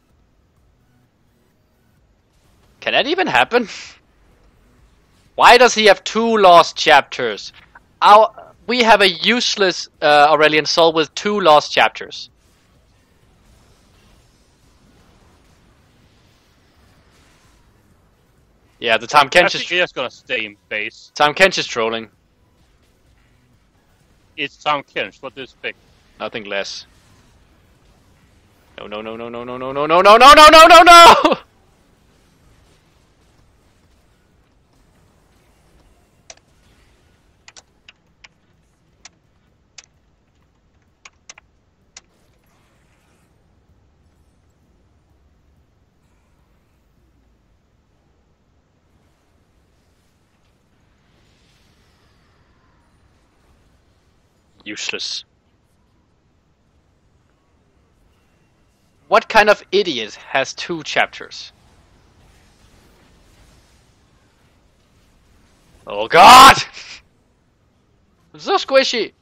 Can that even happen? Why does he have two lost chapters? Our, we have a useless uh, Aurelian Soul with two lost chapters. Yeah, the Tahm I Kench think is he's just gonna stay in base. Tahm Kench is trolling. It's Tahm Kench. What do you expect? Nothing less. No, no, no, no, no, no, no, no, no, no, no, no, no, no, no! Useless. What kind of idiot has two chapters? Oh god! It's so squishy!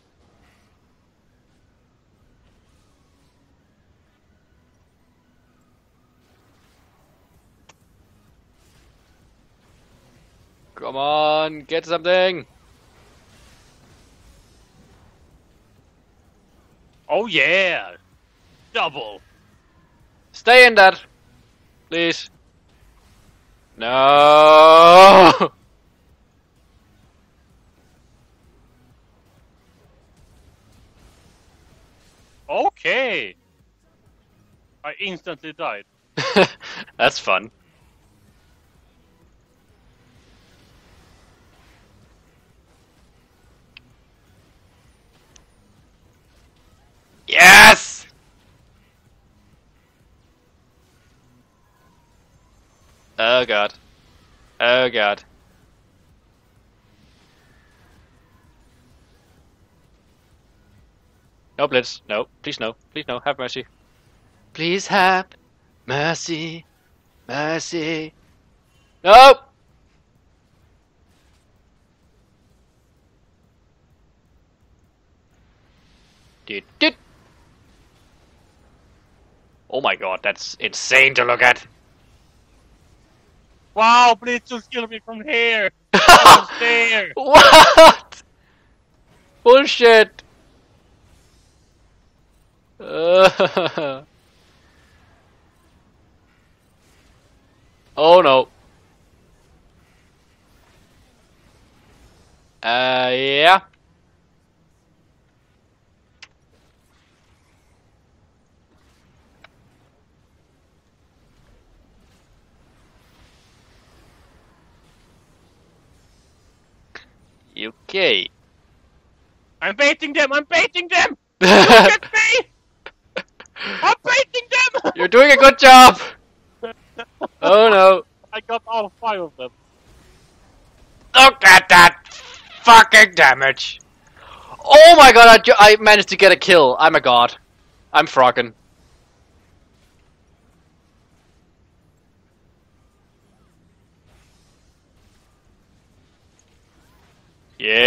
Come on, get something! Oh yeah! Double! Stay in that! Please. No! Okay! I instantly died. That's fun. Yes! Oh god. Oh god. No Blitz. No. Please no. Please no. Have mercy. Please have mercy. Mercy. Nope! Did did. Oh my god, that's insane to look at. Wow, Blitz just killed me from here! From there! What? Bullshit. Uh, oh no. Uh, yeah. Okay. I'm baiting them! I'm baiting them! Look at me! I'm baiting them! You're doing a good job. Oh no. I got all five of them. Look at that fucking damage. Oh my god, I, ju I managed to get a kill. I'm a god. I'm frocking.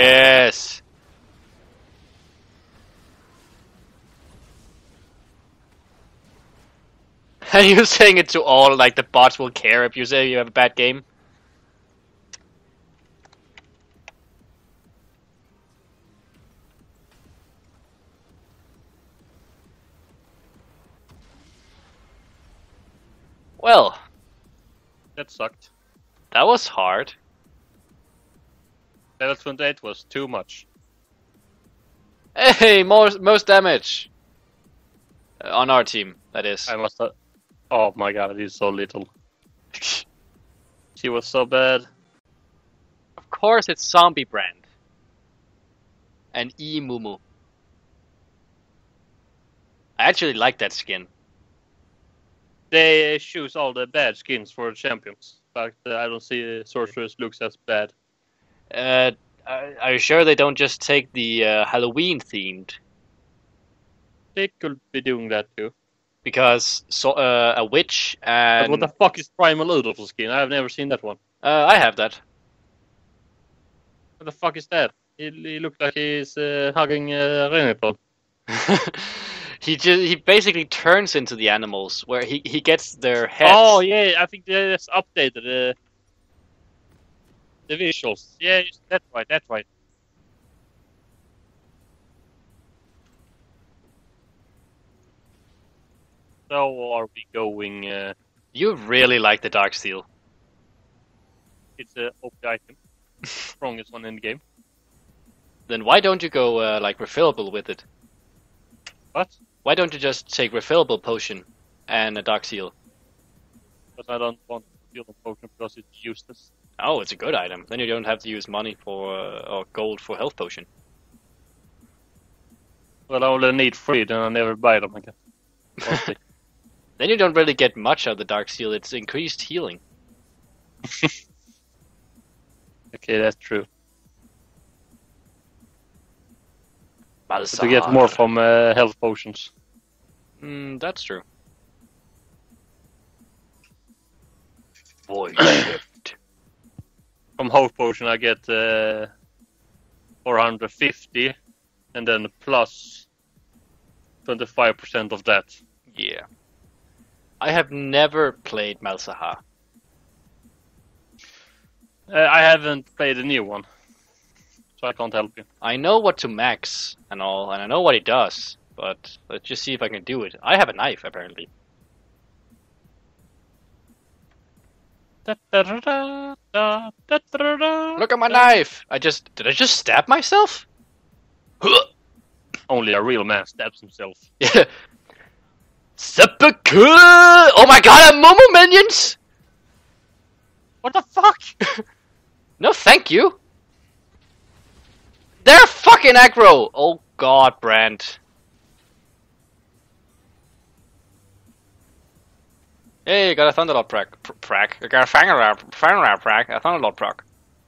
Yes. And you're saying it to all, like the bots will care if you say you have a bad game? Well, That sucked. that was hard. Level twenty-eight was too much. Hey, most most damage uh, on our team. That is. I must have. Oh my god, he's so little. She was so bad. Of course, it's Zombie Brand and E Mumu. I actually like that skin. They choose all the bad skins for the champions. But uh, I don't see uh, Sorceress looks as bad. Uh, are are you sure they don't just take the uh, Halloween themed? They could be doing that too. Because so uh, a witch But and what the fuck is Primal Udolph skin? I've never seen that one. uh, I have that. What the fuck is that? He, he looked like he's uh, hugging uh, Renekton. he just he basically turns into the animals where he, he gets their heads. Oh yeah, I think they just updated uh, the visuals. Yeah, that's right, that's right. So are we going? Uh, You really like the Dark Steel. it's a O P item, strongest one in the game. Then why don't you go uh, like refillable with it? What? Why don't you just take refillable potion and a Dark Seal? But I don't want to feel the potion because it's useless. Oh, it's a good item. Then you don't have to use money for uh, or gold for health potion. Well, I only need three, then I never buy them again. Mostly. Then you don't really get much out of the Dark Seal. It's increased healing. Okay, that's true. But Balsar. to get more from uh, health potions. Mm, that's true. Void shift. From health potion, I get uh, four hundred fifty, and then plus twenty-five percent of that. Yeah. I have never played Malzahar. Uh, I haven't played a new one, so I can't help you. I know what to max and all, and I know what it does, but let's just see if I can do it. I have a knife, apparently. Look Look at my knife! I just... Did I just stab myself? Only a real man stabs himself. Yeah. Seppuku! Oh my god, I'm Momo minions! What the fuck? No, thank you. They're fucking aggro! Oh god, Brand. Hey, got a Thunderlord prac. Pr prac. I got a Fangarab Fangarab prac. A Thunderlord proc.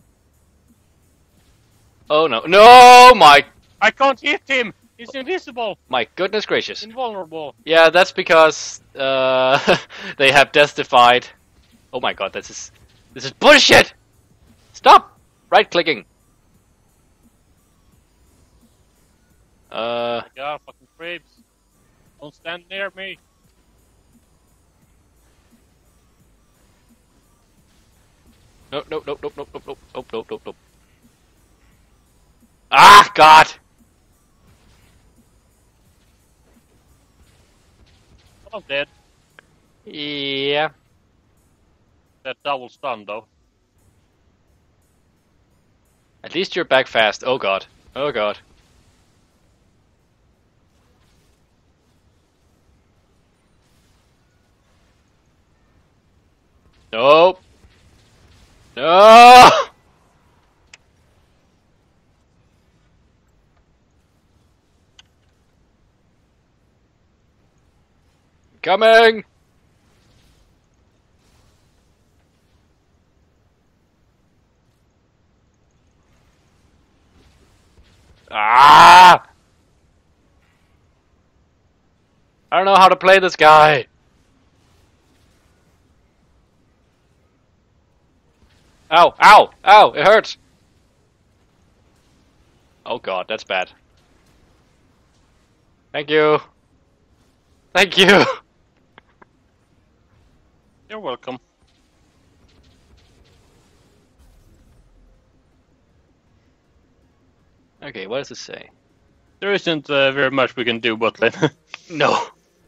Oh no. No, my I can't hit him! He's invisible! my goodness gracious. Invulnerable! Yeah, that's because uh, they have death-defied. Oh my god, this is this is bullshit! Stop! Right clicking. Uh, God, fucking creeps. Don't stand near me. no, no, no, no, no, no, no, no, no, no, no. Ah, God! I'm dead. Yeah. That double stun though. At least you're back fast. Oh god. Oh god. Nope. No! Coming! Ah! I don't know how to play this guy. Ow, ow, ow, it hurts. Oh god, that's bad. Thank you. Thank you. You're welcome. Okay, what does it say? There isn't uh, very much we can do bot lane. No.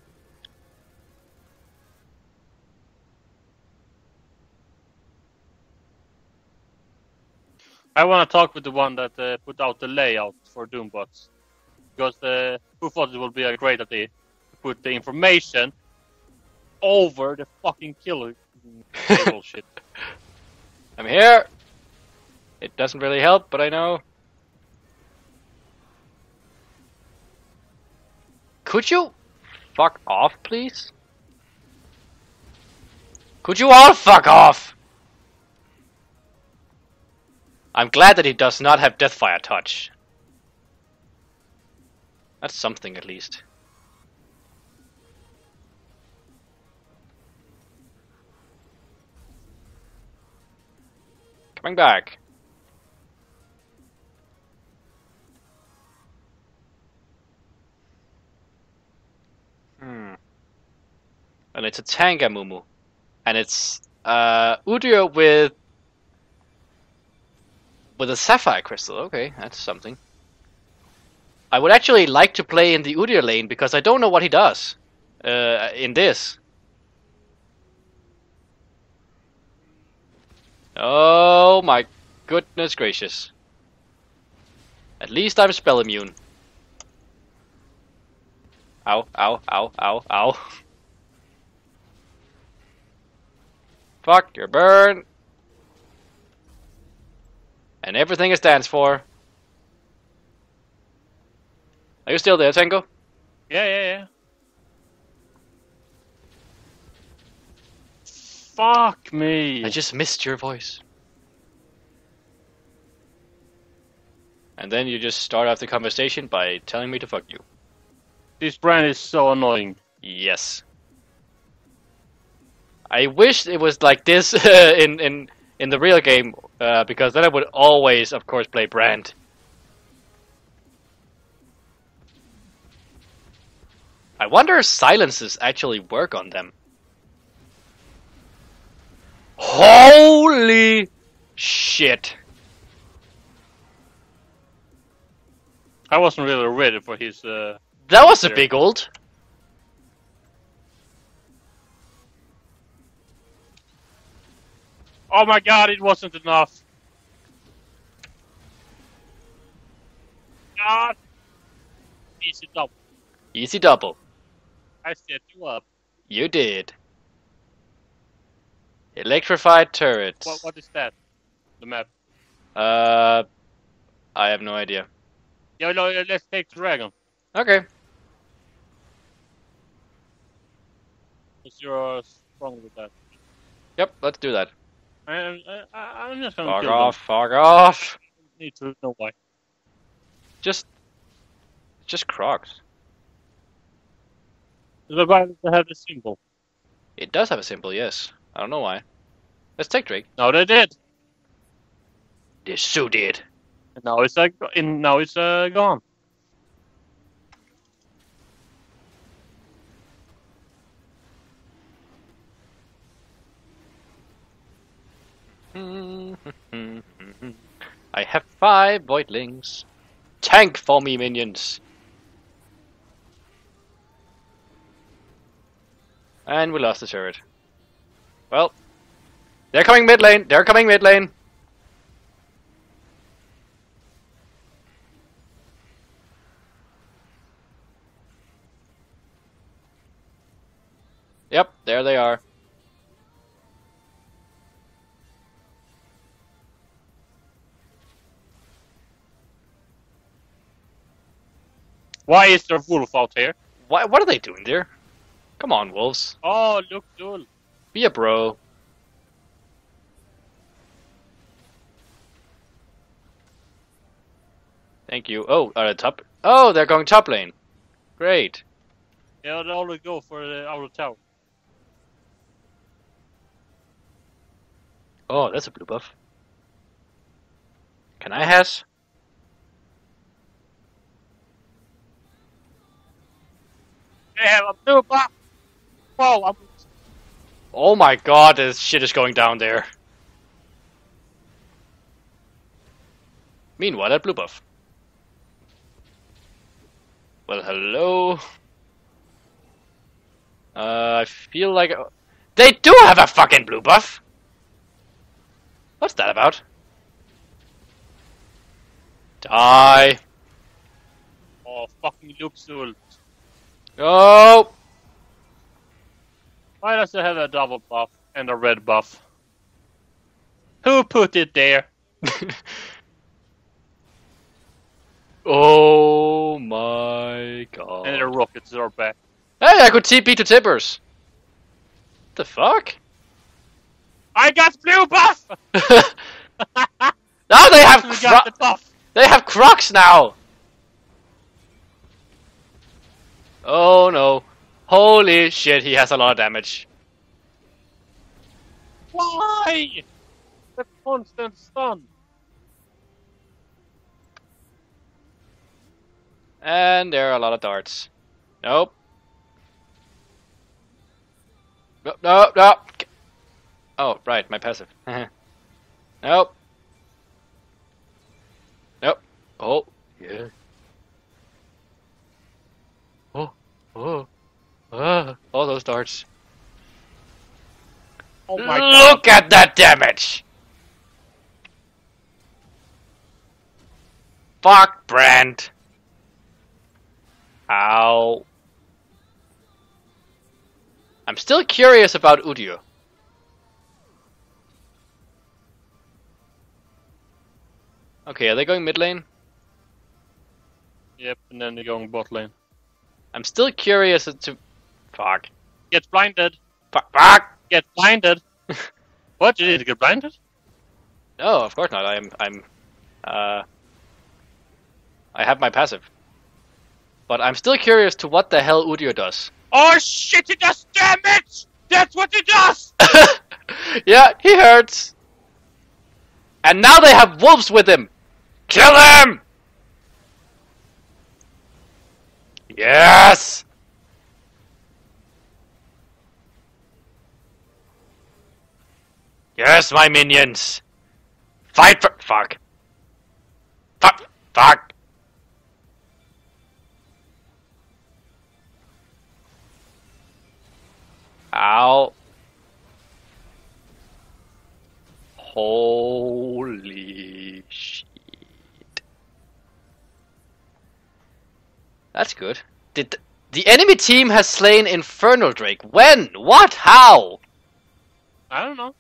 I want to talk with the one that uh, put out the layout for Doombots. Because uh, who thought it would be a great idea to put the information over the fucking killer bullshit. I'm here. It doesn't really help, but I know. Could you fuck off, please? Could you all fuck off? I'm glad that he does not have Deathfire touch. That's something, at least. Coming back. Hmm. And it's a Tangamumu. And it's uh, Udyr with with a Sapphire Crystal. Okay, that's something. I would actually like to play in the Udyr lane because I don't know what he does uh, in this. Oh my goodness gracious. At least I'm spell immune. Ow, ow, ow, ow, ow. Fuck, you're burned. And everything it stands for. Are you still there, Tango? Yeah, yeah, yeah. Fuck me. I just missed your voice. And then you just start off the conversation by telling me to fuck you. This brand is so annoying. Yes. I wish it was like this in, in, in the real game, uh, because then I would always, of course, play Brand. I wonder if silences actually work on them. Holy shit. I wasn't really ready for his... Uh, That was a there. big ult. Oh my god, it wasn't enough. God. Easy double. Easy double. I set you up. You did. Electrified turrets. What, what is that? The map. Uh, I have no idea. Yeah, no, let's take the dragon. Okay. Because you're strong with that. Yep, let's do that. I, I, I'm just gonna Fuck kill off, fuck off. them. Need to know why. Just, just Crocs. The Bible have a symbol. It does have a symbol, yes. I don't know why. Let's take Drake. No, they did. They so did. And now it's like, in now it's uh, gone. I have five Voidlings. Tank for me, minions. And we lost the turret. Well, they're coming mid lane. They're coming mid lane. Yep, there they are. Why is there a wolf out here? Why, what are they doing there? Come on, wolves. Oh, look, Dul. Be a bro. Thank you. Oh, are they top? Oh, they're going top lane. Great. Yeah, they always go for the outer tower. Oh, that's a blue buff. Can I has? They have a blue buff. Whoa, I'm... Oh my god, this shit is going down there. Meanwhile, at blue buff. Well, hello. Uh, I feel like they do have a fucking blue buff. What's that about? Die. Oh, fucking Luke's ult. Oh. Why does it have a double buff and a red buff? Who put it there? Oh my god. And the rockets are back. Hey, I could T P to Tibbers. The fuck? I got blue buff! Now they have We cro got the buff! they have Crocs now. Oh no. Holy shit, he has a lot of damage. Why? The constant stun. And there are a lot of darts. Nope. Nope, nope, nope. Oh, right, my passive. Nope. Nope. Oh, yeah. Oh, oh, ah, all those darts. Oh my god. Look at that damage! Fuck, Brand. Ow. I'm still curious about Udyr. Okay, are they going mid lane? Yep, and then they're going bot lane. I'm still curious as to... Fuck. Get blinded! Fuck. Fuck! Get blinded! What? You need to get blinded? No, of course not. I'm... I'm... Uh... I have my passive. But I'm still curious to what the hell Udyr does. Oh shit, it does damage! That's what it does! Yeah, he hurts. And now they have wolves with him. Kill him! Yes! Yes, my minions! Fight for- Fuck. Fuck. Fuck. Ow. Holy shit. That's good. Did th the enemy team has slain Infernal Drake? When? What? How? I don't know.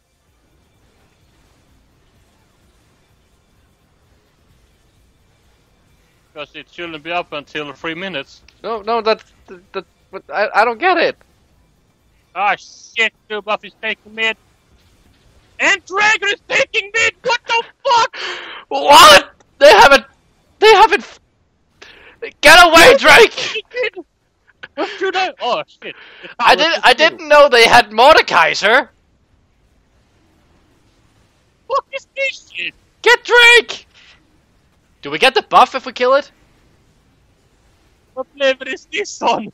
Because it shouldn't be up until three minutes. No, no, that's that. that but I, I don't get it. Ah shit, blue buff is taking mid. And Dragon is taking mid! What the fuck? What? They haven't. They haven't. Get away, Drake! What should I? Oh shit! I didn't. I didn't know they had Mordekaiser. What is this shit? Get Drake! Do we get the buff if we kill it? What level is this on?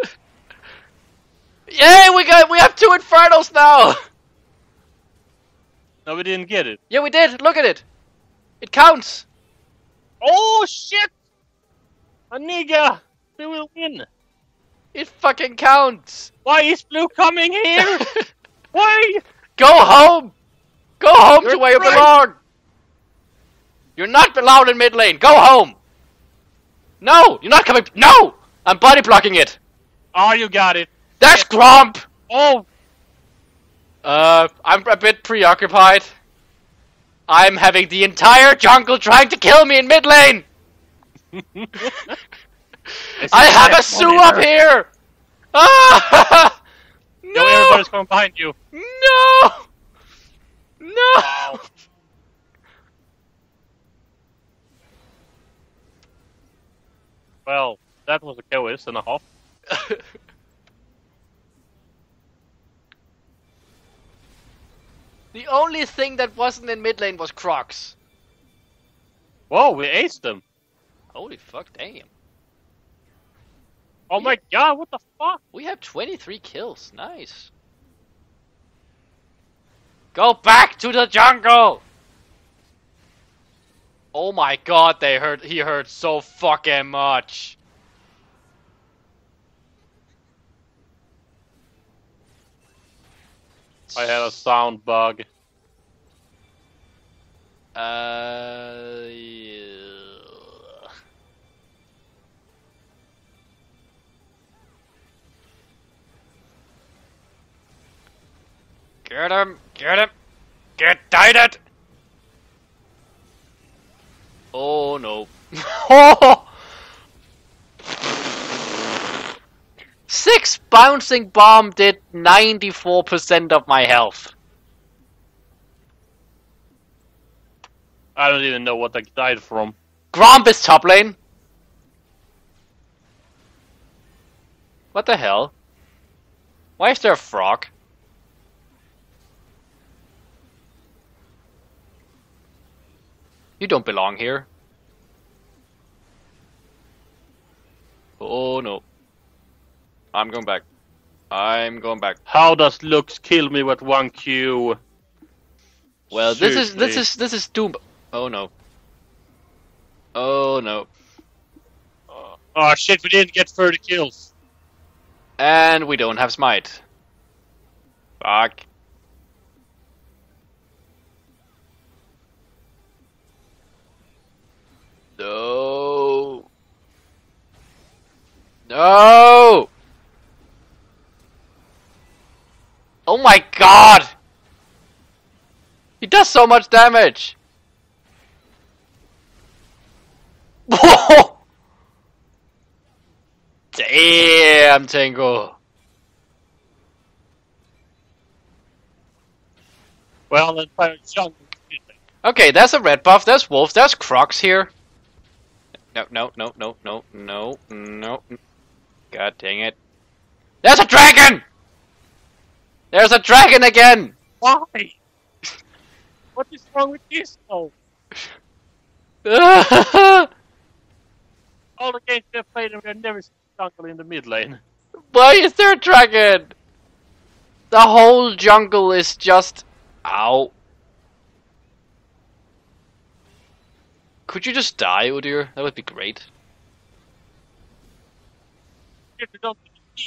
Yay! We got. We have two Infernals now. No, we didn't get it. Yeah, we did. Look at it. It counts. Oh shit! A nigga! We will win! It fucking counts. Why is blue coming here? Why? Go home. Go home You're to where you right. belong. You're not allowed in mid lane. Go home. No, you're not coming. No, I'm body blocking it. Oh, you got it. That's Gromp. Oh! Uh, I'm a bit preoccupied. I'm having the entire jungle trying to kill me in mid lane. I have a Sue up here. Ah! No, No! everybody's coming behind you. No! No! Well, that was a K O S and a half. The only thing that wasn't in mid lane was Crocs. Whoa, we aced them. Holy fuck, damn. Oh my god, what the fuck? We have twenty-three kills. Nice. Go back to the jungle! Oh my god, they hurt. He hurt so fucking much. I have a sound bug. Uh. Yeah. Get him! Get him! Get died! Oh no. Six bouncing bomb did ninety-four percent of my health. I don't even know what I died from. Gromp is top lane. What the hell? Why is there a frog? You don't belong here. Oh no. I'm going back. I'm going back. How does Lux kill me with one Q? Well, this is this Seriously. is this is Doom. Oh no. Oh no. Oh shit, we didn't get thirty kills. And we don't have smite. Fuck. No. No. Oh my god. He does so much damage. Whoa. Damn, Tango. Well, then fire jungle. Okay, there's a red buff, there's wolves, there's crocs here. No, no, no, no, no, no, no. God dang it. There's a dragon! There's a dragon again! Why? What is wrong with this though? All the games we've played, and we've never seen jungle in the mid lane. Why is there a dragon? The whole jungle is just... Ow. Could you just die, Udyr? That would be great. If you don't-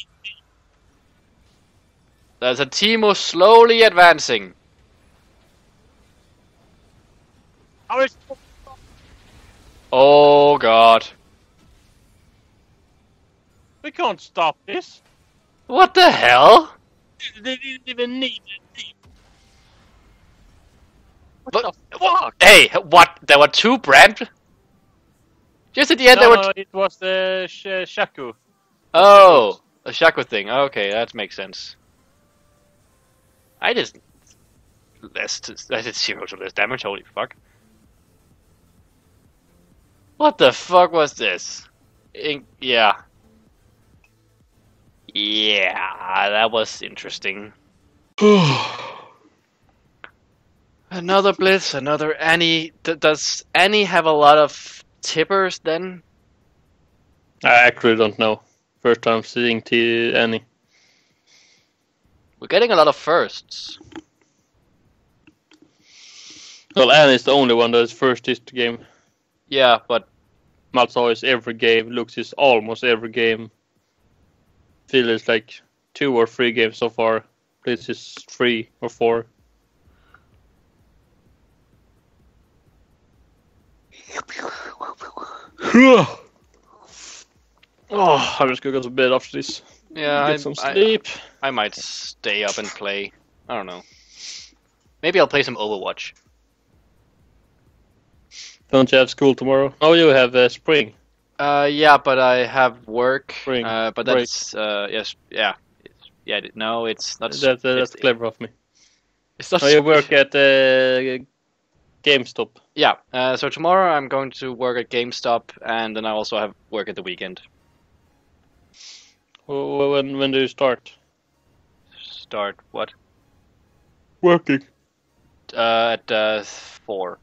There's a Teemo slowly advancing. How is Oh god. we can't stop this. What the hell? They didn't even need it. What But- the fuck? Hey, what? There were two brand? Just at the end No, there were... no, it was the sh Shaku. Oh, a Shaco thing. Okay, that makes sense. I just less. To, I did zero to less damage. Holy fuck! What the fuck was this? In, yeah, yeah, that was interesting. Another blitz. Another Annie. D does Annie have a lot of tippers then? I actually don't know. First time seeing T any. We're getting a lot of firsts. Well, Annie's the only one that is first this game. Yeah, but Malzo is every game. Lux is almost every game. Phil is like two or three games so far. Blitz is three or four. Oh, I'm just gonna go to bed after this. yeah, Get I, some I, sleep. I might stay up and play. I don't know. Maybe I'll play some Overwatch. Don't you have school tomorrow? Oh, you have uh, spring. Uh, yeah, but I have work. Spring. Uh, but Break. that's uh, yes, yeah, it's, yeah. No, it's not. That, uh, that's it's, clever of me. It's not. Oh, you work at uh, GameStop. Yeah. Uh, so tomorrow I'm going to work at GameStop, and then I also have work at the weekend. Wh- When when do you start? Start what? Working. Uh, at uh, four.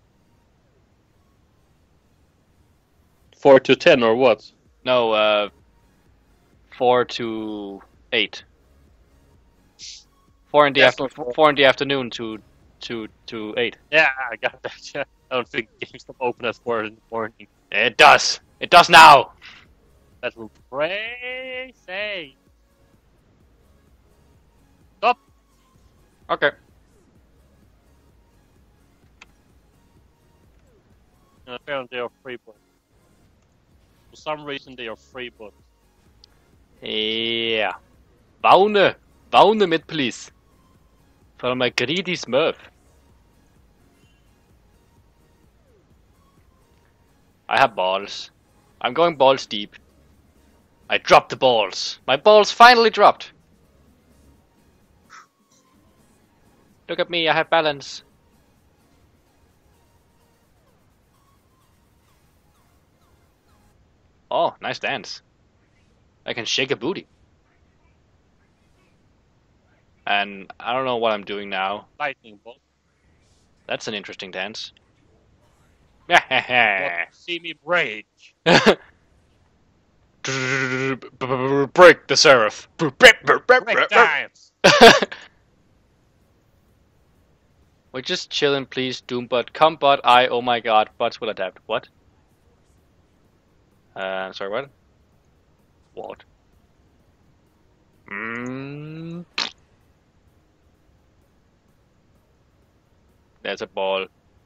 Four to ten or what? No, uh, four to eight. Four in the Yes, after, four. four in the afternoon to to to eight. Yeah, I got that. Yeah. I don't think GameStop open at four in the morning. It does. It does now. That will crazy. Stop. Okay. And apparently they are free books. For some reason they are free books. Yeah. Waune. Waune mit, please. For my greedy Smurf. I have balls. I'm going balls deep. I dropped the balls. My balls finally dropped. Look at me, I have balance. Oh, nice dance. I can shake a booty. And I don't know what I'm doing now. Lightning bolt. That's an interesting dance. What, see me break. Break the seraph. Break dance. We're just chilling, please, Doombot. Come, bot, I, oh my god, bots will adapt. What? Uh, sorry, what? What? Mm. There's a ball.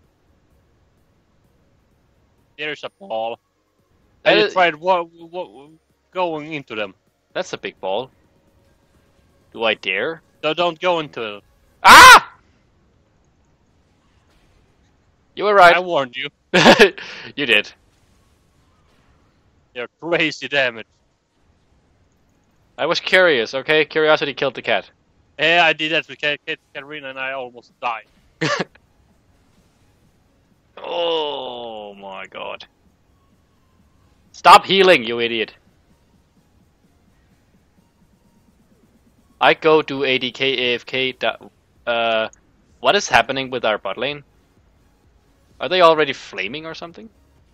There's a ball. That And you is- tried what, what, going into them. That's a big ball. Do I dare? So don't go into it. Ah! You were I right. warned you. You did. They're crazy damage. I was curious, okay? Curiosity killed the cat. Yeah, I did that with Kat- Kat- Katarina and I almost died. Oh my god. Stop healing, you idiot. I go do A D K A F K. da- Uh, what is happening with our bot lane? Are they already flaming or something?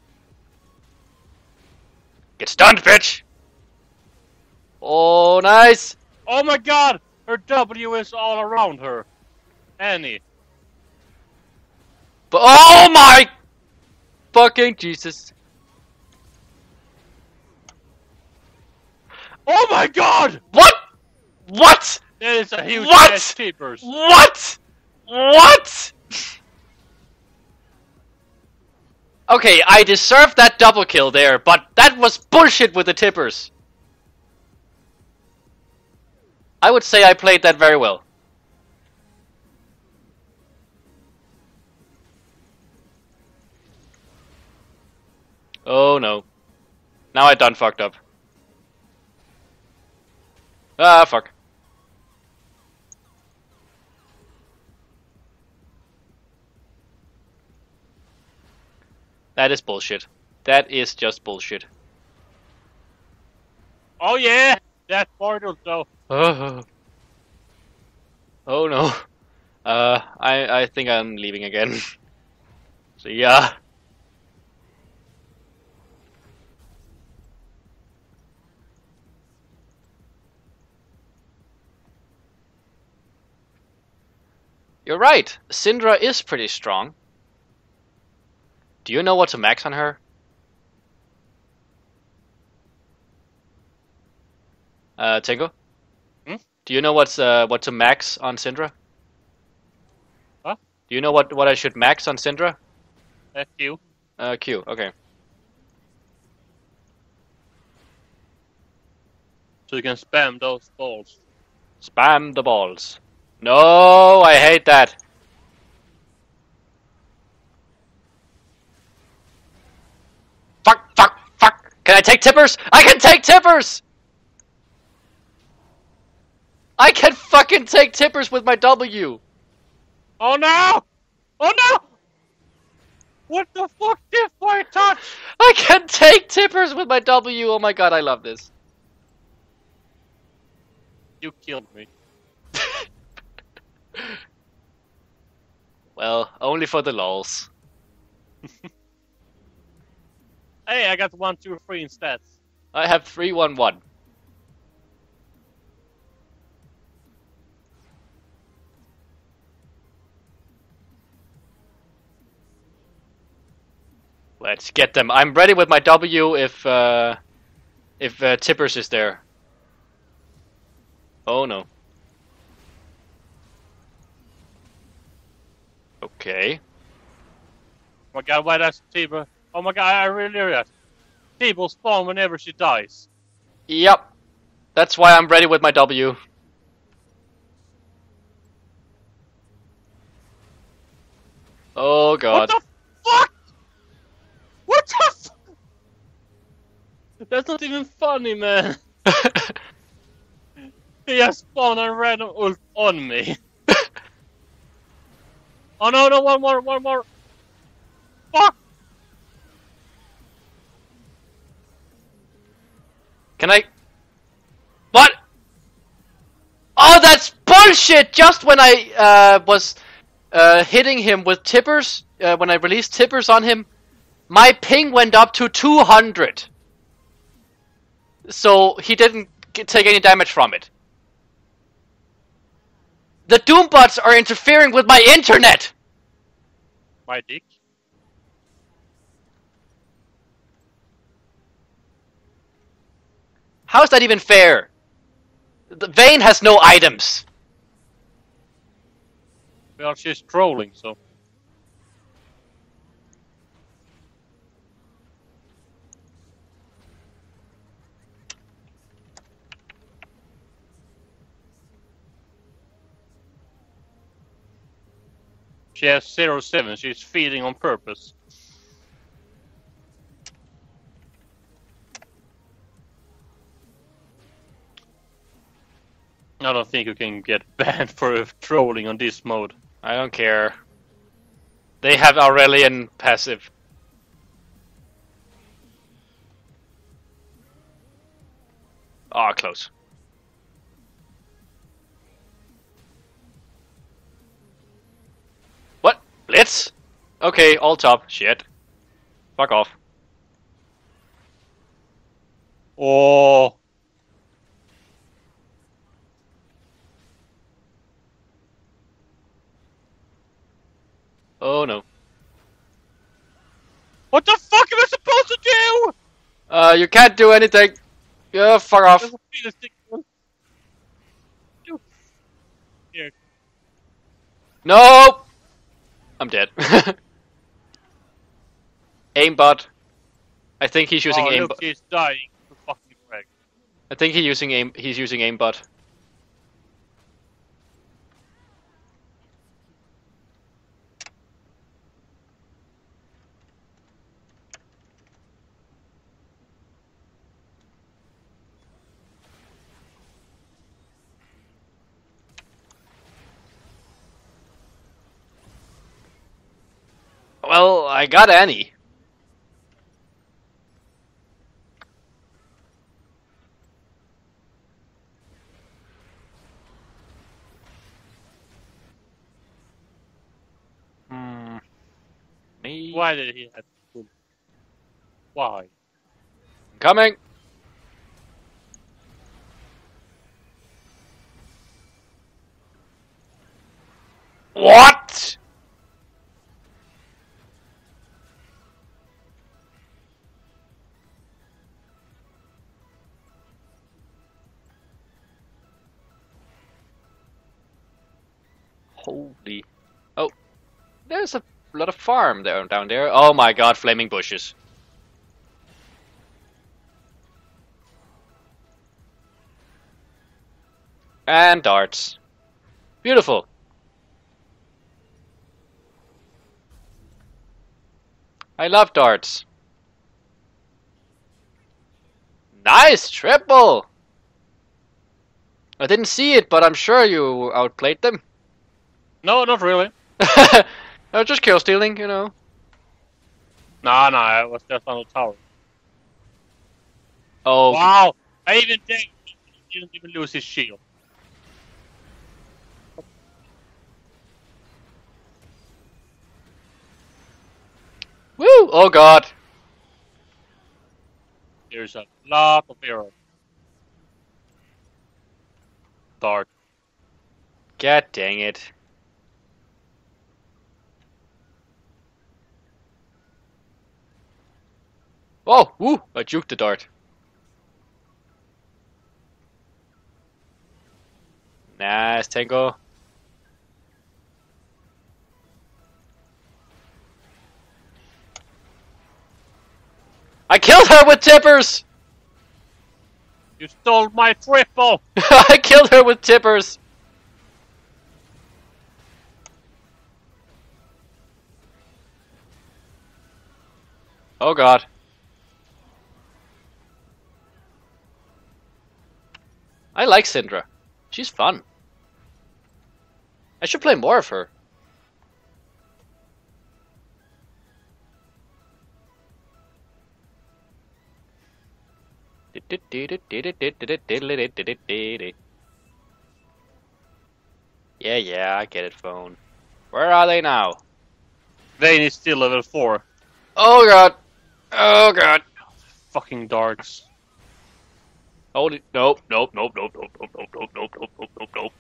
Get stunned, bitch! Oh, nice! Oh my god! Her W is all around her. Annie. But oh my fucking Jesus! Oh my god! What? What? That is a huge What? ass keepers. What? What? Okay, I deserved that double kill there, but that was bullshit with the tippers. I would say I played that very well. Oh no. Now I done fucked up. Ah, fuck. That is bullshit. That is just bullshit. Oh yeah! That portal though. Oh, oh no. Uh, I, I think I'm leaving again. See ya. You're right. Syndra is pretty strong. Do you know what to max on her? Uh, Tengo? Hmm? Do you know what's uh, what to max on Syndra? Huh? Do you know what, what I should max on Syndra? F you. Uh, Q, okay. So you can spam those balls. Spam the balls. No, I hate that. Fuck, fuck, fuck. Can I take tippers? I can take tippers! I can fucking take tippers with my W. Oh no! Oh no! What the fuck did I touch? I can take tippers with my W. Oh my god, I love this. You killed me. Well, only for the lols. Hey, I got one, two, three in stats. I have three one one. Let's get them. I'm ready with my W if uh, if uh, Tippers is there. Oh no. Okay. Oh my god, why does Tibo? Oh my god, I really hear that. Tibo spawn whenever she dies. Yep. That's why I'm ready with my W. Oh god. What the fuck? What the fuck? That's not even funny, man. He just spawned a random ult on me. Oh no, no, one more, one more. Fuck! Can I? What? Oh, that's bullshit! Just when I uh, was uh, hitting him with tippers, uh, when I released tippers on him, my ping went up to two hundred. So he didn't g- take any damage from it. The Doombots are interfering with my internet! My dick. How's that even fair? The Vayne has no items. Well, she's trolling, so. She has zero seven, she's feeding on purpose. I don't think you can get banned for trolling on this mode. I don't care. They have Aurelian passive. Ah, oh, close. What? Blitz? Okay, all top. Shit. Fuck off. Oh. Oh no. What the fuck am I supposed to do? Uh, you can't do anything. Yeah, fuck off. There's a penis stick. Here. Nope! I'm dead. Aimbot. I think he's using Oh, aimbot. look, he's dying. For fucking wreck. I think he's using aim. He's using aimbot. Well, I got Annie. Hmm. Me. Why did he have to? Why? Coming. What? Holy. Oh. There's a lot of farm there down there. Oh my god, flaming bushes. And darts. Beautiful. I love darts. Nice triple! I didn't see it, but I'm sure you outplayed them. No, not really. No, just kill stealing, you know. Nah, nah, I was just on the tower. Oh, Wow! I even think he didn't even lose his shield. woo! Oh god. There's a lot of arrows. Dart. God dang it. Oh, woo! I juked the dart. Nice, Tango. I killed her with tippers! You stole my triple! I killed her with tippers! Oh god. I like Syndra. She's fun. I should play more of her. Yeah, yeah, I get it, phone. Where are they now? Vayne is still level four. Oh god! Oh god! Fucking darts. Hold it. Nope, nope, nope, nope, nope, nope, nope, nope, nope, nope, nope, nope, nope.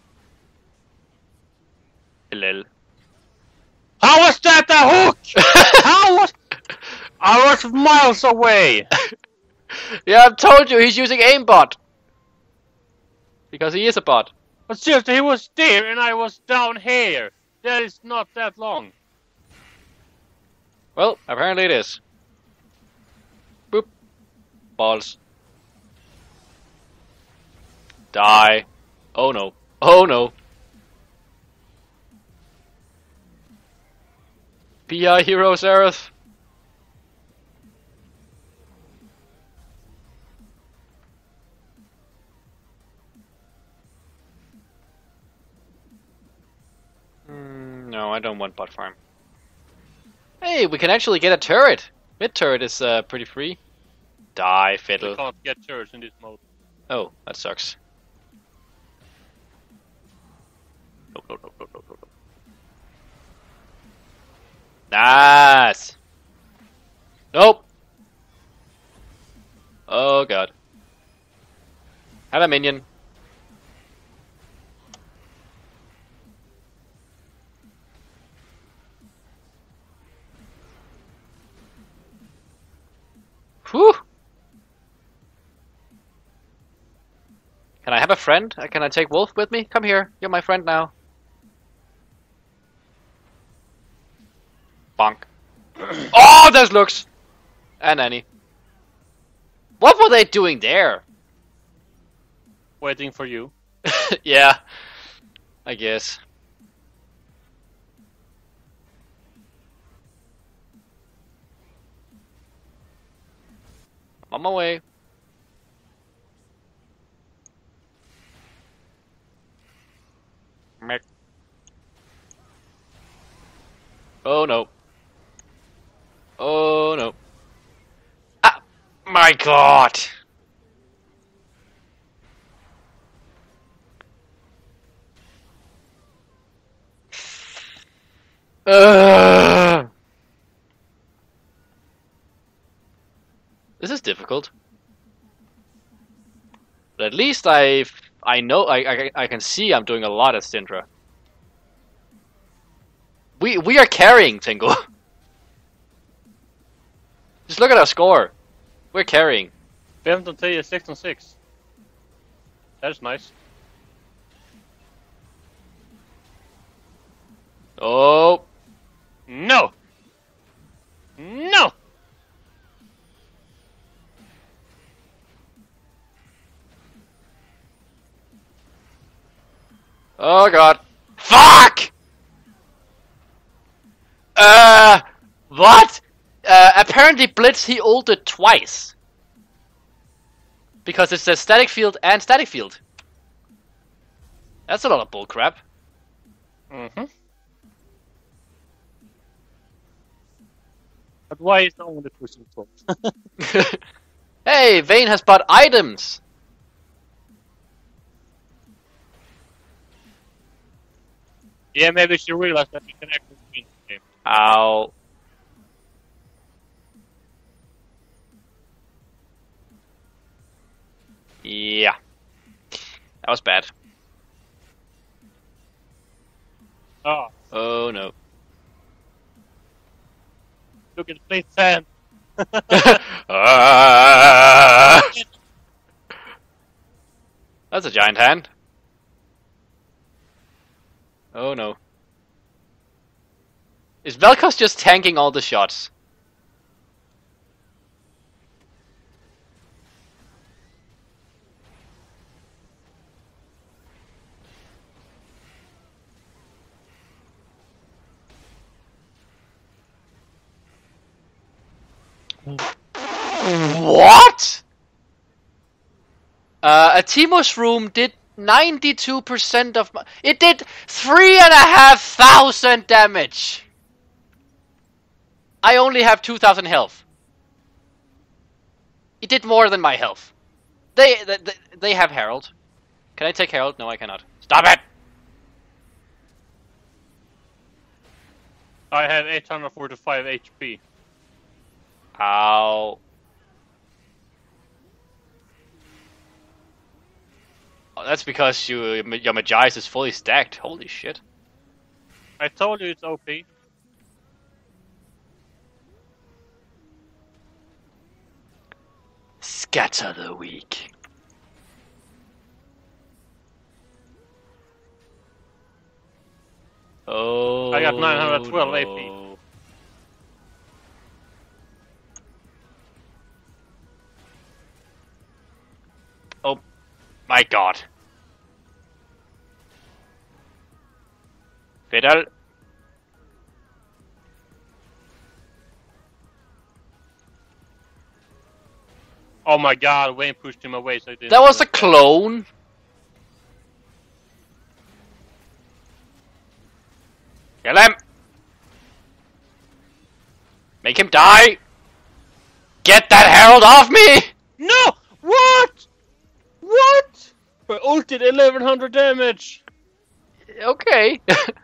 Hello. How was that a hook? How was... I was miles away! Yeah, I've told you he's using aimbot. Because he is a bot. But seriously, he was there and I was down here. That is not that long. Well, apparently it is. Boop. Balls. Die. Oh no. Oh no. P I hero, Seraph. Mm, no, I don't want bot farm. Hey, we can actually get a turret. Mid turret is uh, pretty free. Die, You fiddle. can't get turrets in this mode. Oh, that sucks. Nope, nope, nope, nope, nope, nope. Nice. Nope. Oh god. Have a minion. Whew. Can I have a friend? Uh, Can I take Wolf with me? Come here. You're my friend now. Bonk. Oh, there's Lux! And Annie. What were they doing there? Waiting for you. Yeah. I guess. I'm on my way. Mech. Oh no. Oh no. Ah! My god! Ugh. This is difficult. But at least I I know I, I I can see I'm doing a lot as Syndra. We we are carrying, Tingle. Just look at our score. We're carrying. fifteen T is six on six. That's nice. Oh No! No! oh god. Fuck! Uh what? Uh apparently Blitz he ulted twice. Because it says static field and static field. That's a lot of bullcrap. Mm-hmm. But why is no one pushing top? Hey, Vayne has bought items. Yeah, maybe she realized that we can actually win the game. Ow. Yeah. That was bad. Oh, Oh no. look at the play fan. Ah! That's a giant hand. Oh no. Is Vel'Koz just tanking all the shots? What? Uh, a Teemos room did ninety-two percent of my... It did three and a half thousand damage! I only have two thousand health. It did more than my health. They, they, they have Herald. Can I take Herald? No, I cannot. Stop it! I have eight hundred forty-five H P. Ow. Oh, that's because you, your Magi's is fully stacked. Holy shit. I told you it's O P. Scatter the weak. Oh. I got nine hundred twelve no. A P. Oh my god. Fiddle. Oh my god, Wayne pushed him away so I didn't. That was a clone. Kill him. Make him die. Get that Herald off me. No! What? What? I ulted eleven hundred damage. Okay.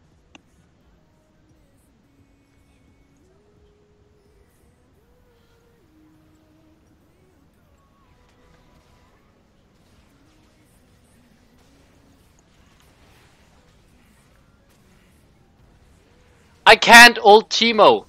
I can't ult Teemo.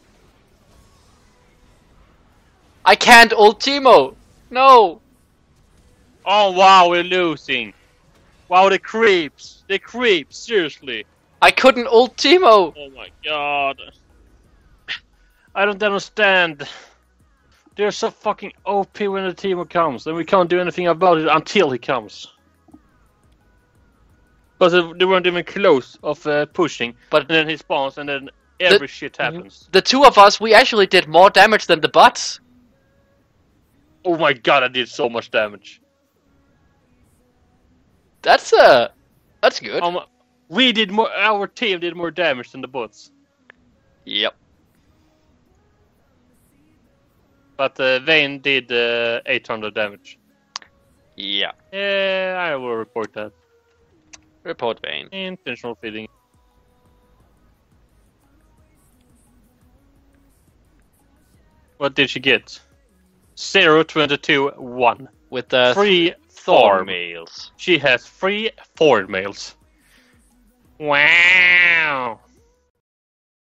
I can't ult Teemo. No. Oh wow, we're losing. Wow, the creeps. The creeps, seriously. I couldn't ult Teemo. Oh my god. I don't understand. They're so fucking O P when the Teemo comes, and we can't do anything about it until he comes. Because they weren't even close of uh, pushing, But and then he spawns, and then every The- shit happens. the two of us, we actually did more damage than the bots. Oh my god, I did so much damage. That's uh, that's good. Um, we did more. Our team did more damage than the bots. Yep. But uh, Vayne did uh, eight hundred damage. Yeah. Yeah, I will report that. Report Vayne. Intentional feeding. What did she get? Zero, twenty-two, one. With the Three Thor Thorn. males. She has three Thorn males. Wow.